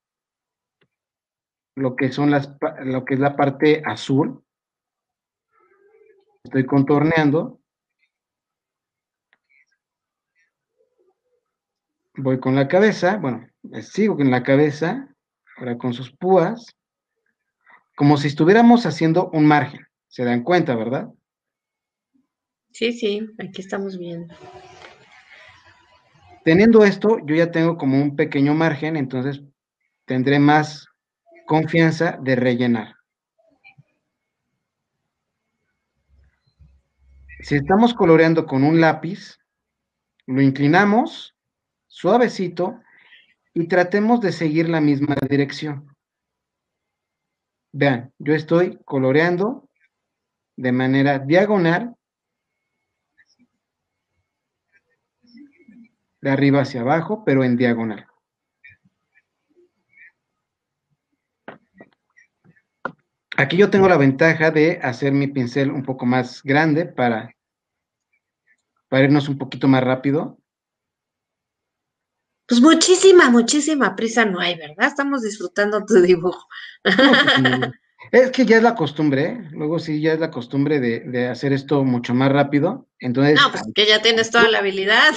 lo que son las, lo que es la parte azul. Estoy contorneando, voy con la cabeza, bueno, sigo con la cabeza, ahora con sus púas, como si estuviéramos haciendo un margen. ¿Se dan cuenta, verdad? Sí, sí, aquí estamos viendo. Teniendo esto, yo ya tengo como un pequeño margen, entonces tendré más confianza de rellenar. Si estamos coloreando con un lápiz, lo inclinamos suavecito y tratemos de seguir la misma dirección. Vean, yo estoy coloreando de manera diagonal, de arriba hacia abajo, pero en diagonal. Aquí yo tengo la ventaja de hacer mi pincel un poco más grande para, para irnos un poquito más rápido. Pues muchísima, muchísima prisa no hay, ¿verdad? Estamos disfrutando tu dibujo. No, pues, es que ya es la costumbre, ¿eh? Luego sí, ya es la costumbre de, de hacer esto mucho más rápido. Entonces, No, pues que ya tienes toda la habilidad.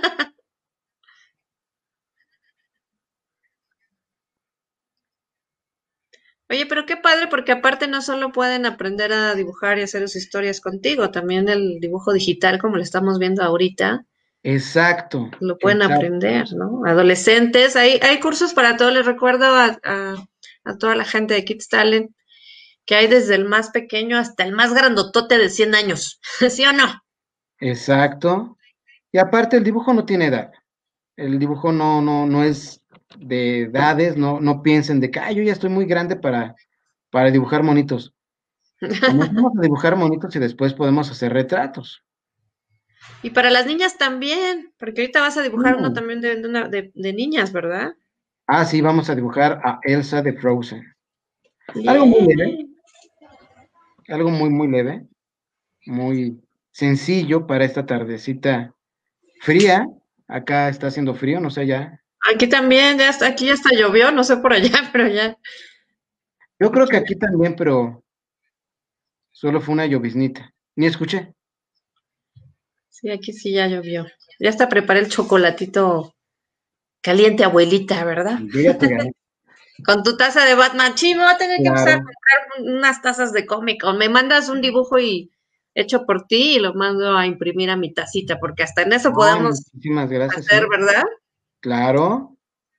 Oye, pero qué padre, porque aparte no solo pueden aprender a dibujar y hacer sus historias contigo, también el dibujo digital, como lo estamos viendo ahorita, exacto, lo pueden exacto. aprender, ¿no? Adolescentes, hay, hay cursos para todos, les recuerdo a, a, a toda la gente de Kids Talent, que hay desde el más pequeño hasta el más grandotote de cien años, ¿sí o no? Exacto. Y aparte el dibujo no tiene edad. El dibujo no, no, no es de edades, no, no piensen de que, "Ay, yo ya estoy muy grande para, para dibujar monitos". Comenzamos a dibujar monitos y después podemos hacer retratos. Y para las niñas también, porque ahorita vas a dibujar uno Mm. también de, de, una- de- de niñas, ¿verdad? Ah, sí, vamos a dibujar a Elsa de Frozen. Algo muy leve, Bien. algo muy, muy leve, muy sencillo para esta tardecita fría. Acá está haciendo frío, no sé ya. Aquí también, ya está, aquí ya hasta llovió, no sé por allá, pero ya. Yo creo que aquí también, pero solo fue una lloviznita. Ni escuché. Sí, aquí sí ya llovió. Ya hasta preparé el chocolatito caliente, abuelita, ¿verdad? Yo ya te gané. Con tu taza de Batman. Sí, me voy a tener que empezar a Claro. comprar un- unas tazas de cómic. O me mandas un dibujo y hecho por ti y lo mando a imprimir a mi tacita, porque hasta en eso Ah, podemos muchísimas gracias, hacer, sí. ¿verdad? Claro.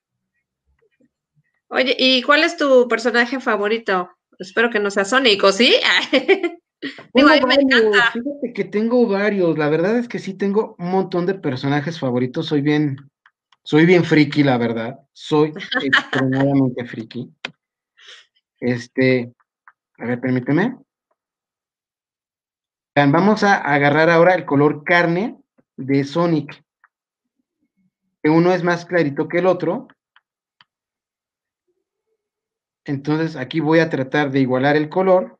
Oye, ¿y cuál es tu personaje favorito? Espero que no sea Sonic, ¿o sí? Digo, a Tengo mí me encanta. varios, fíjate que tengo varios. La verdad es que sí tengo un montón de personajes favoritos. Soy bien, soy bien friki, la verdad. Soy extremadamente friki. Este, a ver, permíteme. Vean, vamos a agarrar ahora el color carne de Sonic, que uno es más clarito que el otro. Entonces aquí voy a tratar de igualar el color.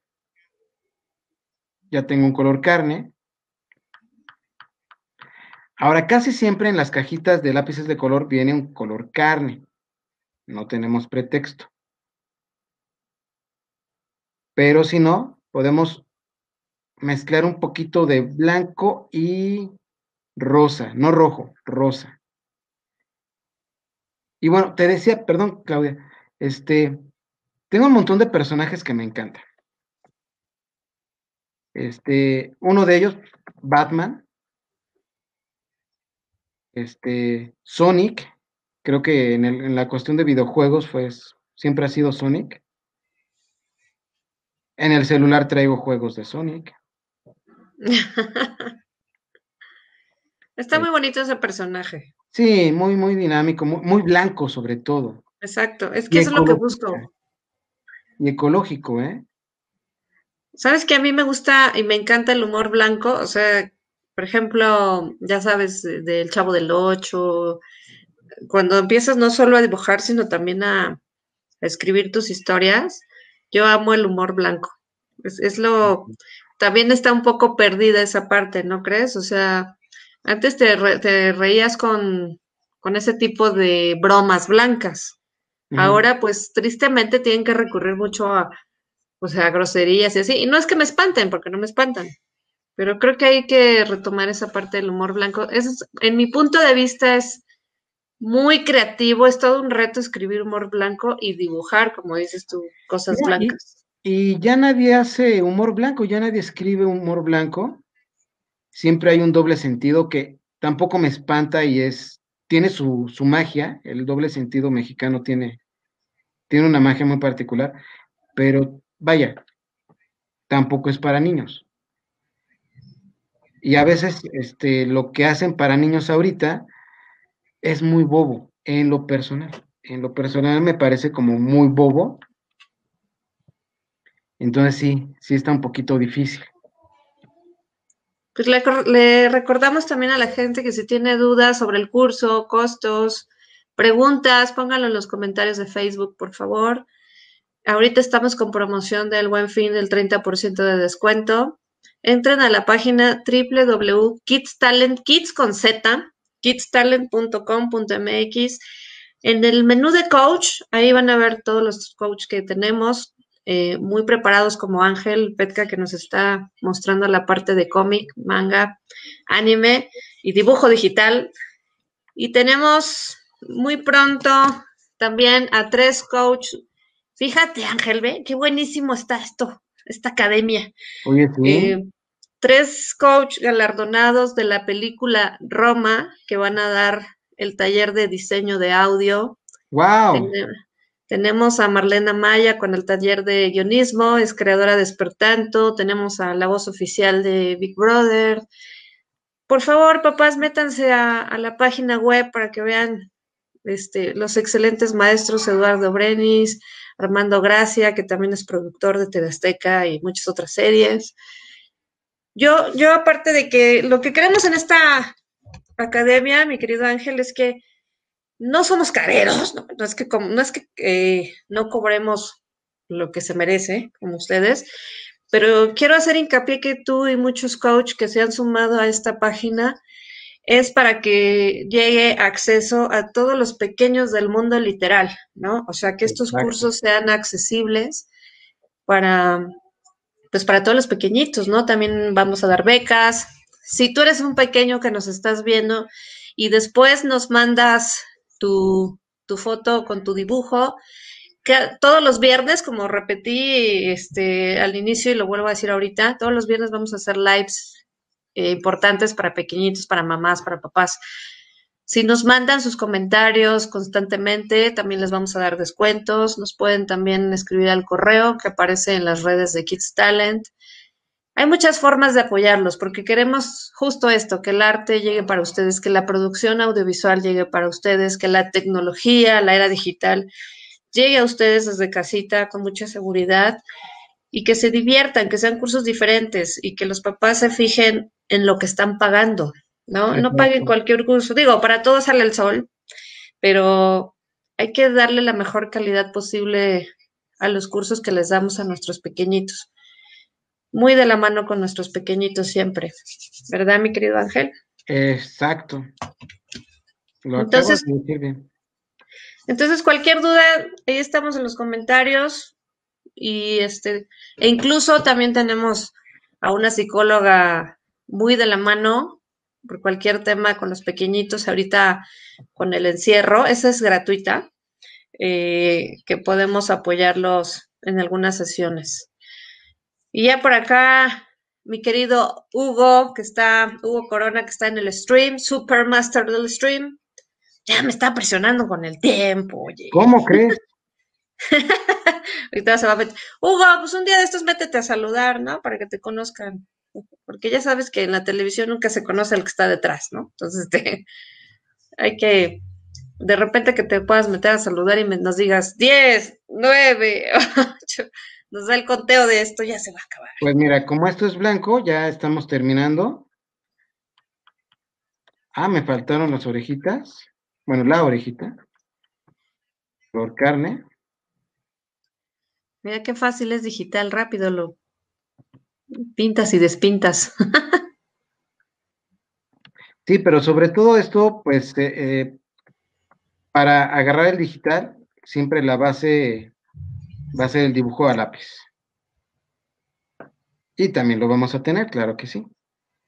Ya tengo un color carne. Ahora, casi siempre en las cajitas de lápices de color viene un color carne. No tenemos pretexto. Pero si no, podemos mezclar un poquito de blanco y rosa, no rojo, rosa. Y bueno, te decía, perdón, Claudia, este, tengo un montón de personajes que me encantan. Este, uno de ellos, Batman, este, Sonic, creo que en, el- en la cuestión de videojuegos, pues, siempre ha sido Sonic. En el celular traigo juegos de Sonic. Está Eh, muy bonito ese personaje. sí, muy, muy dinámico, muy, muy blanco sobre todo. Exacto. Es que Y eso es lo que ecologista, busco. y ecológico, ¿eh? Sabes que a mí me gusta y me encanta el humor blanco. O sea, por ejemplo, ya sabes, de- del Chavo del Ocho, cuando empiezas no solo a dibujar, sino también a, a escribir tus historias, yo amo el humor blanco. Es, es lo, también está un poco perdida esa parte, ¿no crees? O sea, antes te, re- te reías con, con ese tipo de bromas blancas. Ujú. Ahora, pues tristemente tienen que recurrir mucho a, o sea, groserías y así. Y no es que me espanten, porque no me espantan, pero creo que hay que retomar esa parte del humor blanco. Eso es- en mi punto de vista es muy creativo, es todo un reto escribir humor blanco y dibujar, como dices tú, cosas No, y, blancas. y ya nadie hace humor blanco, ya nadie escribe humor blanco. Siempre hay un doble sentido que tampoco me espanta y es, tiene su, su magia. El doble sentido mexicano tiene, tiene una magia muy particular, pero vaya, tampoco es para niños. Y a veces este, lo que hacen para niños ahorita es muy bobo, en lo personal. En lo personal me parece como muy bobo, entonces sí, sí está un poquito difícil. Pues le, cor- le recordamos también a la gente que si tiene dudas sobre el curso, costos, preguntas, pónganlo en los comentarios de Facebook, por favor. Ahorita estamos con promoción del Buen Fin del treinta por ciento de descuento. Entren a la página w w w punto kids talent, kids con z, kids talent punto com punto m x. En el menú de coach, ahí van a ver todos los coaches que tenemos, eh, muy preparados como Ángel Petka, que nos está mostrando la parte de cómic, manga, anime y dibujo digital. Y tenemos muy pronto también a tres coaches. Fíjate, Ángel, ve, qué buenísimo está esto, esta academia. Oye, sí, Eh, Tres coach galardonados de la película Roma que van a dar el taller de diseño de audio. wow. Tene- tenemos a Marlena Maya con el taller de guionismo, es creadora de Espertanto. Tenemos a la voz oficial de Big Brother. Por favor, papás, métanse a, a la página web para que vean este, los excelentes maestros Eduardo Brenis, Armando Gracia, que también es productor de T V Azteca y muchas otras series. Yo, yo aparte de que lo que queremos en esta academia, mi querido Ángel, es que no somos careros, no, no es que, como, no, es que eh, no cobremos lo que se merece, como ustedes, pero quiero hacer hincapié que tú y muchos coaches que se han sumado a esta página es para que llegue acceso a todos los pequeños del mundo literal, ¿no? O sea, que estos Exacto. cursos sean accesibles, para, pues para todos los pequeñitos, ¿no? También vamos a dar becas. Si tú eres un pequeño que nos estás viendo y después nos mandas tu, tu foto con tu dibujo, que todos los viernes, como repetí este, al inicio y lo vuelvo a decir ahorita, todos los viernes vamos a hacer lives eh, importantes para pequeñitos, para mamás, para papás. Si nos mandan sus comentarios constantemente, también les vamos a dar descuentos. Nos pueden también escribir al correo que aparece en las redes de Kids Talent. Hay muchas formas de apoyarlos porque queremos justo esto, que el arte llegue para ustedes, que la producción audiovisual llegue para ustedes, que la tecnología, la era digital llegue a ustedes desde casita con mucha seguridad y que se diviertan, que sean cursos diferentes y que los papás se fijen en lo que están pagando, ¿no? No paguen cualquier curso. Digo, para todos sale el sol, pero hay que darle la mejor calidad posible a los cursos que les damos a nuestros pequeñitos. Muy de la mano con nuestros pequeñitos siempre, ¿verdad, mi querido Ángel? Exacto. Lo Entonces, acabo de decir bien. Entonces, cualquier duda, ahí estamos en los comentarios y este, e incluso también tenemos a una psicóloga muy de la mano por cualquier tema con los pequeñitos, ahorita con el encierro, esa es gratuita, eh, que podemos apoyarlos en algunas sesiones. Y ya por acá, mi querido Hugo, que está, Hugo Corona, que está en el stream, Supermaster del stream, ya me está presionando con el tiempo, oye. ¿Cómo crees? Ahorita se va a meter. Hugo, pues un día de estos métete a saludar, ¿no? Para que te conozcan. Porque ya sabes que en la televisión nunca se conoce al que está detrás, ¿no? Entonces, este, hay que, de repente que te puedas meter a saludar y me, nos digas diez, nueve, ocho, nos da el conteo de esto, ya se va a acabar. Pues mira, como esto es blanco, ya estamos terminando. Ah, me faltaron las orejitas. Bueno, la orejita. Por carne. Mira qué fácil es digital, rápido lo pintas y despintas. Sí, pero sobre todo esto, pues, eh, eh, para agarrar el digital, siempre la base va a ser el dibujo a lápiz. Y también lo vamos a tener, claro que sí.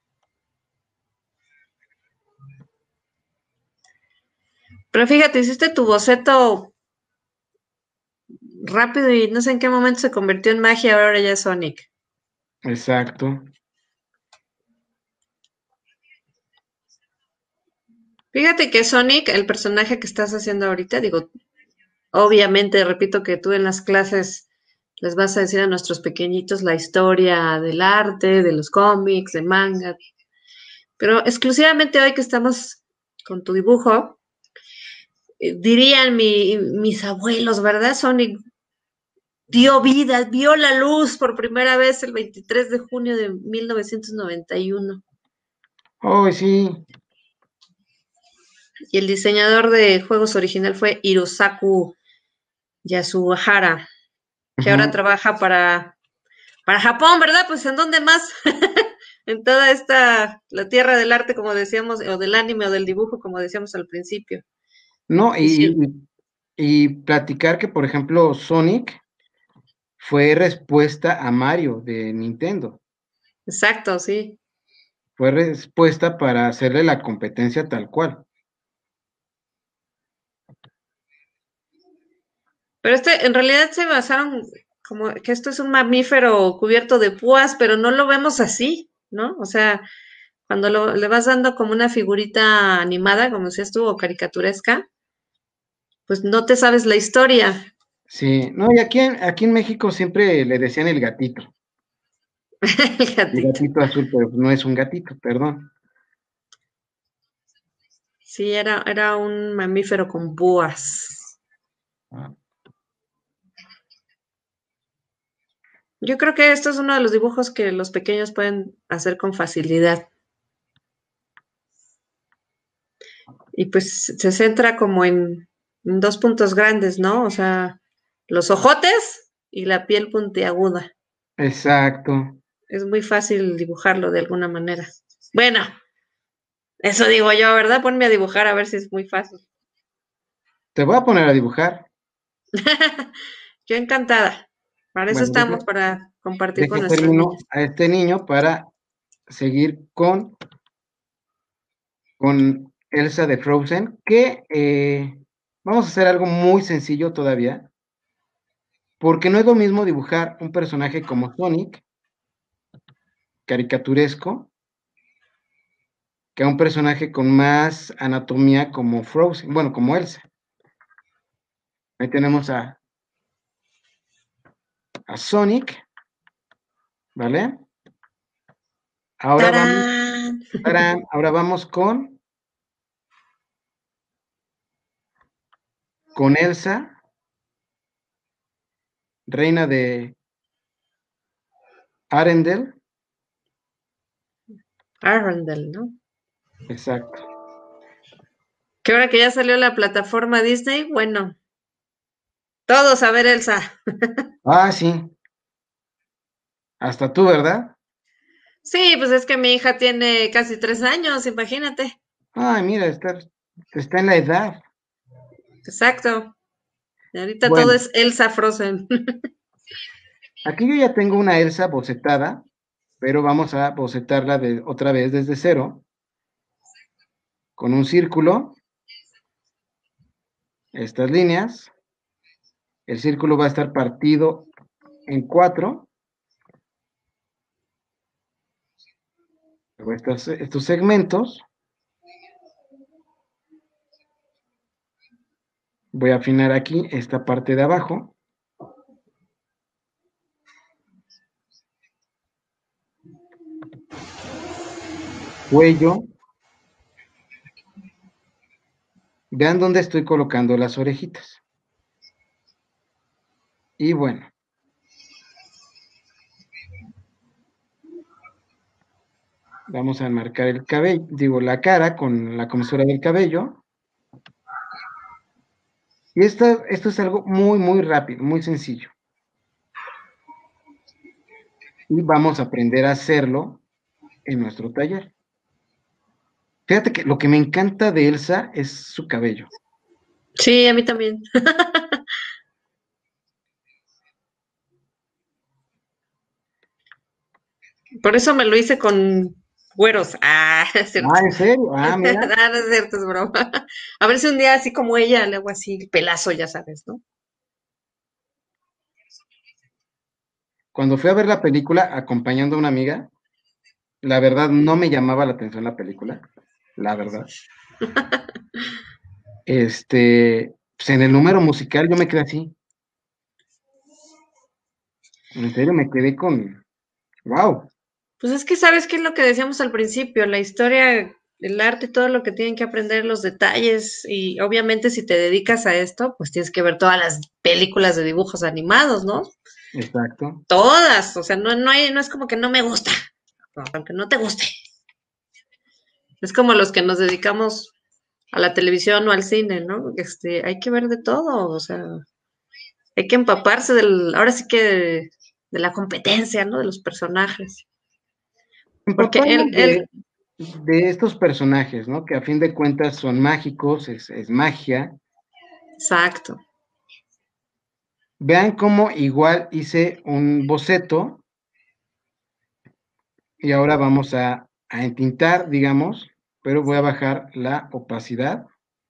Pero fíjate, hiciste tu boceto rápido y no sé en qué momento se convirtió en magia, ahora ya es Sonic. Exacto. Fíjate que Sonic, el personaje que estás haciendo ahorita, digo, obviamente, repito que tú en las clases les vas a decir a nuestros pequeñitos la historia del arte, de los cómics, de manga, pero exclusivamente hoy que estamos con tu dibujo, eh, dirían mi, mis abuelos, ¿verdad? Sonic dio vida, vio la luz por primera vez el veintitrés de junio de mil novecientos noventa y uno. Oh, sí. Y el diseñador de juegos original fue Hirosaku Yasuhara, que Uh-huh. ahora trabaja para, para Japón, ¿verdad? Pues ¿en dónde más? En toda esta, la tierra del arte, como decíamos, o del anime o del dibujo, como decíamos al principio. No, Y y, sí, y, y platicar que, por ejemplo, Sonic fue respuesta a Mario de Nintendo. exacto, sí. Fue respuesta para hacerle la competencia tal cual. Pero este, en realidad se basaron como que esto es un mamífero cubierto de púas, pero no lo vemos así, ¿no? O sea, cuando lo, le vas dando como una figurita animada, como decías tú, o caricaturesca, pues no te sabes la historia. Sí, no, y aquí en, aquí en México siempre le decían el gatito. El El gatito. gatito azul, pero no es un gatito, perdón. Sí, era, era un mamífero con púas. Ah. Yo creo que esto es uno de los dibujos que los pequeños pueden hacer con facilidad. Y pues se centra como en, en dos puntos grandes, ¿no? O sea, los ojotes y la piel puntiaguda. Exacto. Es muy fácil dibujarlo de alguna manera. Bueno, eso digo yo, ¿verdad? Ponme a dibujar a ver si es muy fácil. Te voy a poner a dibujar. Yo encantada. Para eso Bueno, estamos, deja, para compartir con deja nuestros termino niños. a este niño para seguir con, con Elsa de Frozen, que eh, vamos a hacer algo muy sencillo todavía, porque no es lo mismo dibujar un personaje como Sonic, caricaturesco, que a un personaje con más anatomía como Frozen, bueno, como Elsa. Ahí tenemos a, a Sonic, ¿vale? Ahora vamos, ¡Tarán! tarán, ahora vamos con, con Elsa, reina de Arendelle. Arundel, ¿no? Exacto. Que ahora que ya salió la plataforma Disney, bueno, todos a ver Elsa. Ah, sí, hasta tú, ¿verdad? Sí, pues es que mi hija tiene casi tres años, imagínate. Ay, mira, está, está en la edad. Exacto. Y ahorita todo Bueno, es Elsa Frozen. aquí yo ya tengo una Elsa bocetada, pero vamos a bocetarla de, otra vez desde cero, con un círculo, estas líneas. El círculo va a estar partido en cuatro. Luego estos, estos segmentos. Voy a afinar aquí esta parte de abajo. Cuello. Vean dónde estoy colocando las orejitas. Y bueno. Vamos a enmarcar el cabello, digo, la cara con la comosura del cabello. Y esto, esto es algo muy, muy rápido, muy sencillo. Y vamos a aprender a hacerlo en nuestro taller. Fíjate que lo que me encanta de Elsa es su cabello. Sí, a mí también. Por eso me lo hice con güeros. Ah, es cierto. Ah, ¿en serio? Ah, mira. Ah, no es cierto, es broma. A ver si un día así como ella le hago así pelazo, ya sabes, ¿no? Cuando fui a ver la película acompañando a una amiga, la verdad no me llamaba la atención la película, la verdad. Este, pues en el número musical yo me quedé así. En serio, me quedé con, wow. Pues es que sabes qué es lo que decíamos al principio, la historia, el arte, todo lo que tienen que aprender, los detalles, y obviamente si te dedicas a esto, pues tienes que ver todas las películas de dibujos animados, ¿no? Exacto. Todas, o sea, no, no hay, no es como que no me gusta, no, aunque no te guste. Es como los que nos dedicamos a la televisión o al cine, ¿no? Este, hay que ver de todo, o sea, hay que empaparse del, ahora sí que de, de la competencia, ¿no? De los personajes. Porque él, Empaparnos él, de, de estos personajes, ¿no? Que a fin de cuentas son mágicos, es, es magia. exacto. Vean cómo igual hice un boceto y ahora vamos a, a entintar, digamos, pero voy a bajar la opacidad.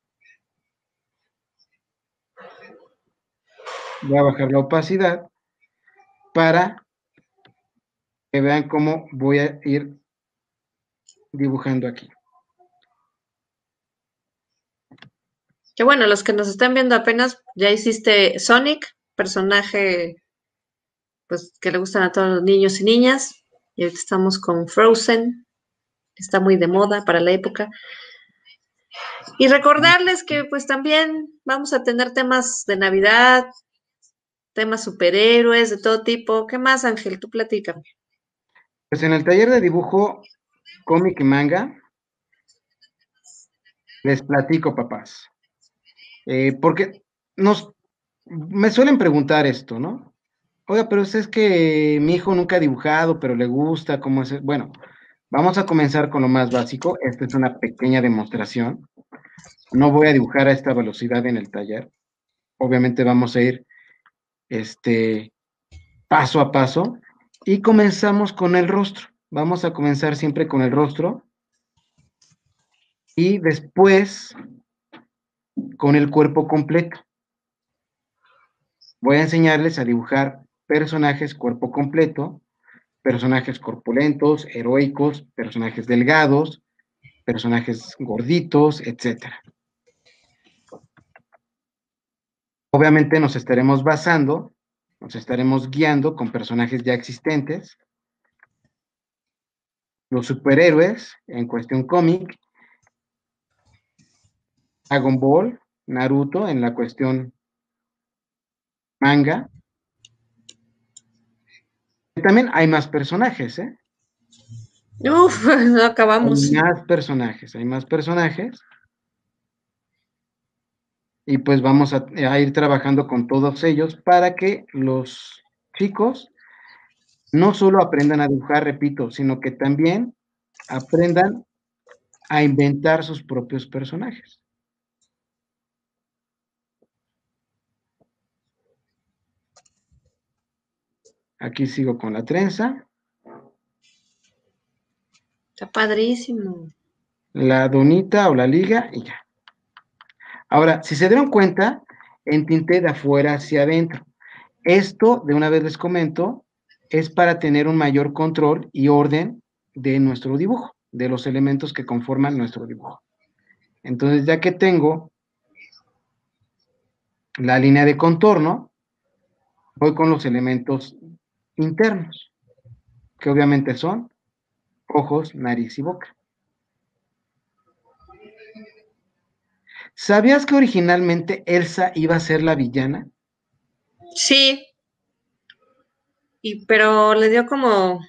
Voy a bajar la opacidad para que vean cómo voy a ir dibujando aquí. Que bueno, los que nos están viendo apenas, ya hiciste Sonic, personaje pues que le gustan a todos los niños y niñas, y ahorita estamos con Frozen, que está muy de moda para la época. Y recordarles que pues también vamos a tener temas de Navidad, temas superhéroes de todo tipo. ¿Qué más, Ángel? Tú platícame. Pues en el taller de dibujo, cómic y manga, les platico, papás. Eh, porque nos, me suelen preguntar esto, ¿no? Oiga, pero es que mi hijo nunca ha dibujado, pero le gusta, ¿cómo es? Bueno, vamos a comenzar con lo más básico. Esta es una pequeña demostración. No voy a dibujar a esta velocidad en el taller. Obviamente vamos a ir, este, paso a paso y comenzamos con el rostro. Vamos a comenzar siempre con el rostro y después con el cuerpo completo. Voy a enseñarles a dibujar personajes cuerpo completo, personajes corpulentos, heroicos, personajes delgados, personajes gorditos, etcétera. Obviamente nos estaremos basando, nos estaremos guiando con personajes ya existentes. Los superhéroes en cuestión cómic, Dragon Ball, Naruto en la cuestión manga. También hay más personajes, ¿eh? Uf, no acabamos. Hay más personajes, hay más personajes. Y pues vamos a, a ir trabajando con todos ellos para que los chicos no solo aprendan a dibujar, repito, sino que también aprendan a inventar sus propios personajes. Aquí sigo con la trenza. Está padrísimo. La donita o la liga y ya. Ahora, si se dieron cuenta, entinté de afuera hacia adentro. Esto, de una vez les comento, es para tener un mayor control y orden de nuestro dibujo, de los elementos que conforman nuestro dibujo. Entonces, ya que tengo la línea de contorno, voy con los elementos internos, que obviamente son ojos, nariz y boca. ¿Sabías que originalmente Elsa iba a ser la villana? Sí. Y, pero le dio como...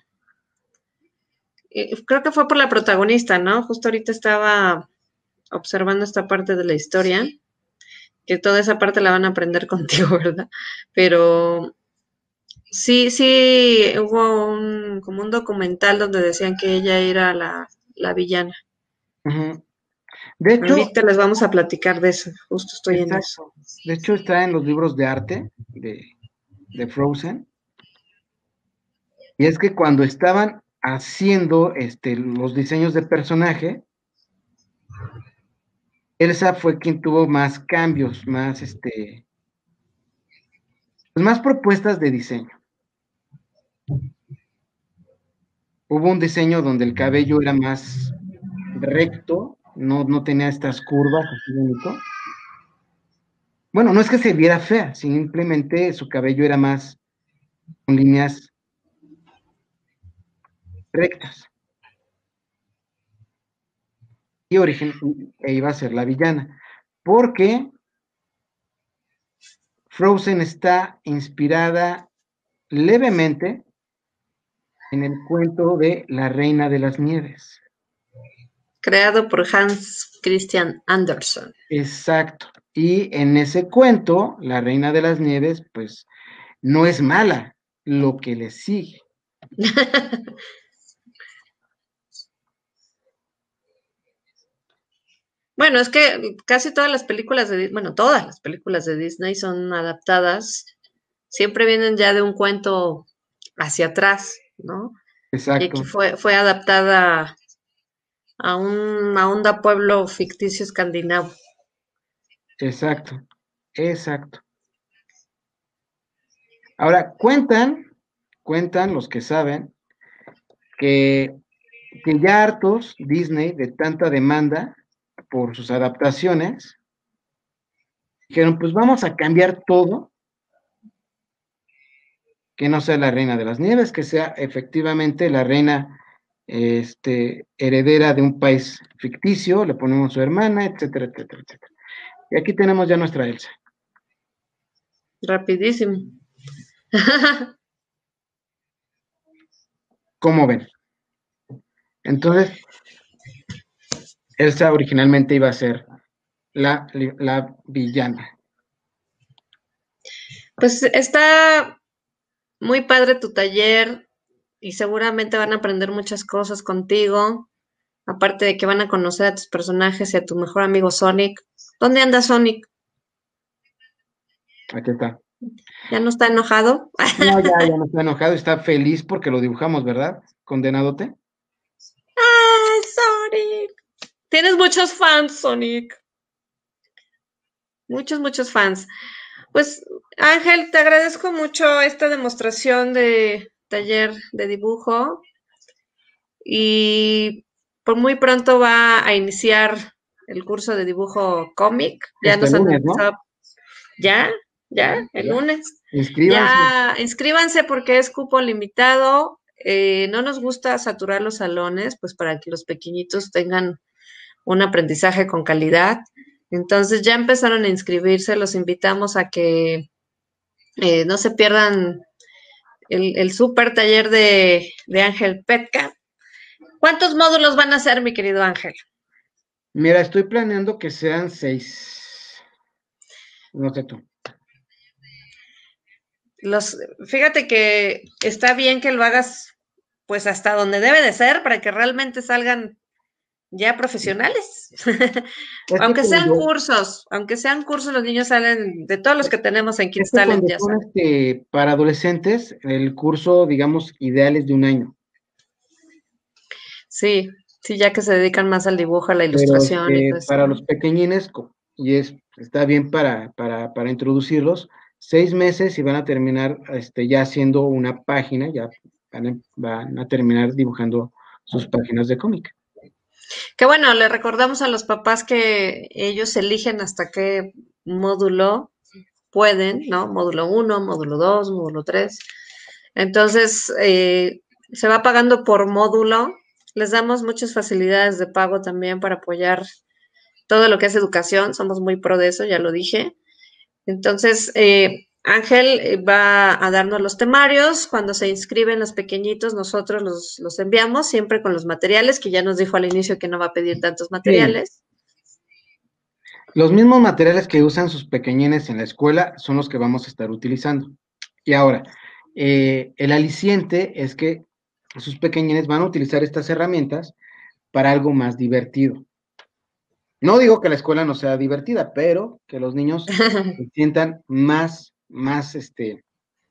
eh, creo que fue por la protagonista, ¿no? Justo ahorita estaba observando esta parte de la historia, que toda esa parte la van a aprender contigo, ¿verdad? Pero sí, sí, hubo un, como un documental donde decían que ella era la, la villana. Uh-huh. De hecho, ahorita les vamos a platicar de eso, justo estoy exacto. en eso. De hecho, está en los libros de arte de, de Frozen. Y es que cuando estaban haciendo este, los diseños de personaje, Elsa fue quien tuvo más cambios, más, este, pues más propuestas de diseño. Hubo un diseño donde el cabello era más recto, no, no tenía estas curvas, así bonito. Bueno, no es que se viera fea, simplemente su cabello era más con líneas rectas. Y origen, e iba a ser la villana. Porque Frozen está inspirada levemente en el cuento de La Reina de las Nieves. Creado por Hans Christian Andersen. Exacto. Y en ese cuento, La Reina de las Nieves, pues, no es mala, lo que le sigue. Bueno, es que casi todas las películas de, bueno, todas las películas de Disney son adaptadas, siempre vienen ya de un cuento hacia atrás, ¿no? Y aquí Exacto. fue, fue adaptada a un a un pueblo ficticio escandinavo. Exacto. Exacto. Ahora, cuentan, cuentan los que saben, que, que ya hartos Disney de tanta demanda por sus adaptaciones, dijeron, pues vamos a cambiar todo, que no sea la Reina de las Nieves, que sea efectivamente la reina este, heredera de un país ficticio, le ponemos su hermana, etcétera, etcétera, etcétera. Y aquí tenemos ya nuestra Elsa. Rapidísimo. ¿Cómo ven? Entonces, Elsa originalmente iba a ser la, la villana. Pues está muy padre tu taller y seguramente van a aprender muchas cosas contigo, aparte de que van a conocer a tus personajes y a tu mejor amigo Sonic. ¿Dónde anda Sonic? Aquí está. ¿Ya no está enojado? No, ya, ya no está enojado, está feliz porque lo dibujamos, ¿verdad? Condenadote. ¡Ay, Sonic! Tienes muchos fans, Sonic. Muchos, muchos fans. Pues, Ángel, te agradezco mucho esta demostración de taller de dibujo y por muy pronto va a iniciar el curso de dibujo cómic. Ya Este nos han lunes, ¿no? empezado, ya, ya, el Ya. lunes. Inscríbanse. Ya, inscríbanse porque es cupo limitado. Eh, no nos gusta saturar los salones, pues para que los pequeñitos tengan un aprendizaje con calidad. Entonces ya empezaron a inscribirse, los invitamos a que eh, no se pierdan el, el super taller de, de Ángel Petka. ¿Cuántos módulos van a hacer, mi querido Ángel? Mira, estoy planeando que sean seis. No sé tú. Los, fíjate que está bien que lo hagas pues hasta donde debe de ser para que realmente salgan ya profesionales. Es que Aunque sean cuando, cursos, aunque sean cursos, los niños salen de todos los que tenemos en es Kids que Talent, cuando ya son saben. este, para adolescentes, el curso, digamos, ideal es de un año. Sí, sí, ya que se dedican más al dibujo, a la Pero ilustración y todo este, eso, para los ¿no? pequeñines, co- y es, está bien para, para, para introducirlos, seis meses y van a terminar este, ya haciendo una página, ya van a, van a terminar dibujando sus páginas de cómic. Que bueno, le recordamos a los papás que ellos eligen hasta qué módulo pueden, ¿no? Módulo uno, módulo dos, módulo tres. Entonces, eh, se va pagando por módulo. Les damos muchas facilidades de pago también para apoyar todo lo que es educación. Somos muy pro de eso, ya lo dije. Entonces, eh, Ángel eh, va a darnos los temarios. Cuando se inscriben los pequeñitos, nosotros los, los enviamos siempre con los materiales, que ya nos dijo al inicio que no va a pedir tantos Sí, materiales. los mismos materiales que usan sus pequeñines en la escuela son los que vamos a estar utilizando. Y ahora, eh, el aliciente es que sus pequeñines van a utilizar estas herramientas para algo más divertido. No digo que la escuela no sea divertida, pero que los niños se sientan más, más, este,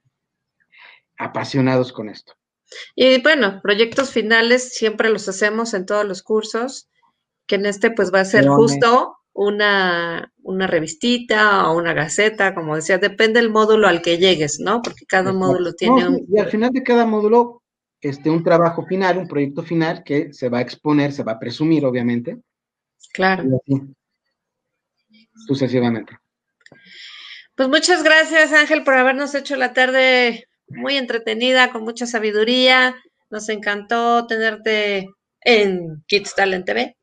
apasionados con esto. Y bueno, proyectos finales siempre los hacemos en todos los cursos, que en este pues va a ser Acciones, justo una, una revistita o una gaceta, como decía, depende del módulo al que llegues, ¿no? Porque cada exacto. módulo No, tiene sí, un... y al final de cada módulo, este, un trabajo final, un proyecto final que se va a exponer, se va a presumir, obviamente, y Claro. así sucesivamente. Pues muchas gracias, Ángel, por habernos hecho la tarde muy entretenida, con mucha sabiduría. Nos encantó tenerte en Kids Talent T V.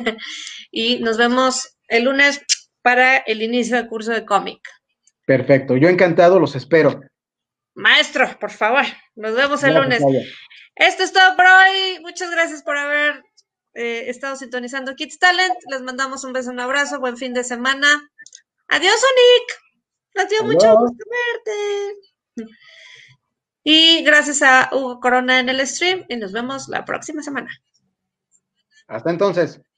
Y nos vemos el lunes para el inicio del curso de cómic. Perfecto, yo encantado, los espero. Maestro, por favor, nos vemos el Gracias, lunes. Claudia. Esto es todo por hoy. Muchas gracias por haber eh, estado sintonizando Kids Talent. Les mandamos un beso, un abrazo, buen fin de semana. Adiós, Sonic. Nos dio mucho Adiós. gusto verte. Y gracias a Hugo Corona en el stream y nos vemos la próxima semana. Hasta entonces.